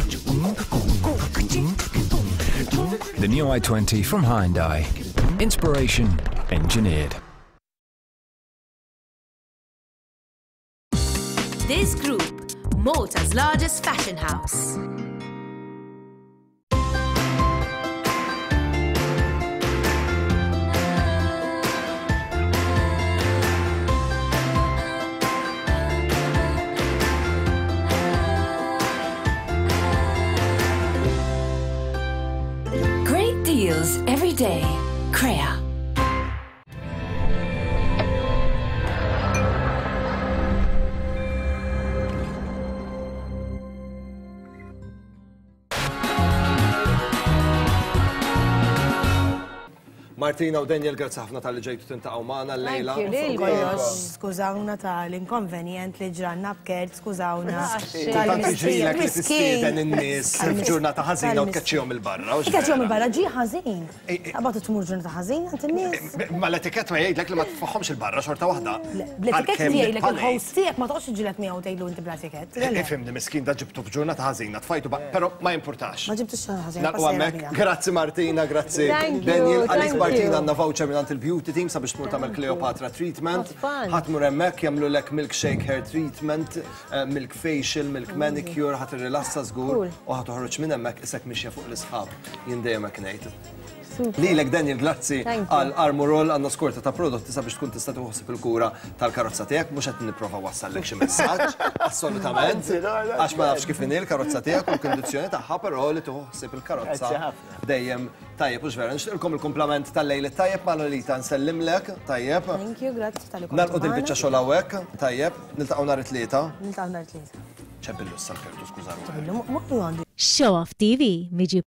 The new i20 from Hyundai. Inspiration engineered. This group, Malta's largest fashion house. Great deals every day. Crea. Martina u Daniel, grazzi ħafna tal-li ġejtu tintaqgħu magħna l-lejla. Kollox, skużawna tal-inkonvenient li ġranna b'kert, skużawna. Tanti ġrilek li tistieden in-nies f'ġurnata ħażina u tkeċċihom il-barra. Tkeċċihom il-barra ġi ħażin. Qabad tmur ġurnata ħażin għand in-nies. Ma l-etikett ma jgħidlek li ma tfaħħomx il-barra xorta waħda. Bl-etikett jgħidlek il-host tiegħek ma toqgħodx iġilek miegħu tgħidlu inti bl-etikett. Ifhimni miskin da ġibtu f'ġurnata ħażina, tfajtu però ma jimpurtax. Ma ġibtux ħażin. Naqgħu hemmhekk. Grazzi Martina, grazzi Daniel. Għalik Martina għandna voucher minn il-beauty team sabiex tmur tagħmel Cleopatra treatment. Ħatmur hemmhekk jagħmlulek milkshake hair treatment, milk facial, milk manicure, ħadd irrilassa żgur u ħadd toħroġ minn hemmhekk isek mixja fuq l-isħab. Jien dejjem hekk ngħid. Lilek Daniel, grazzi għal Armorol għandna skorta ta' prodotti sabiex tkun tista' tuħsib il-kura tal-karozza tiegħek, mhux qed nipprova wassallek xi messaġġ, assolutament, għax ma nafx kif inhi l-karozza tiegħek u l-kondizzjoni tagħha, però li tuħsib il-karozza dejjem tajjeb u ġvera. Nixtieqilkom il-komplament tal-lejl tajjeb ma' Lolita nsellimlek, tajjeb. Thank you, grazzi tal-ikom. Nalqu dil-biċċa xogħol hawnhekk, tajjeb, niltaqgħu nhar it-tlieta. Niltaqgħu nhar it-tlieta. ċebbillu s-salkertu, skużani. Show Off TV miġi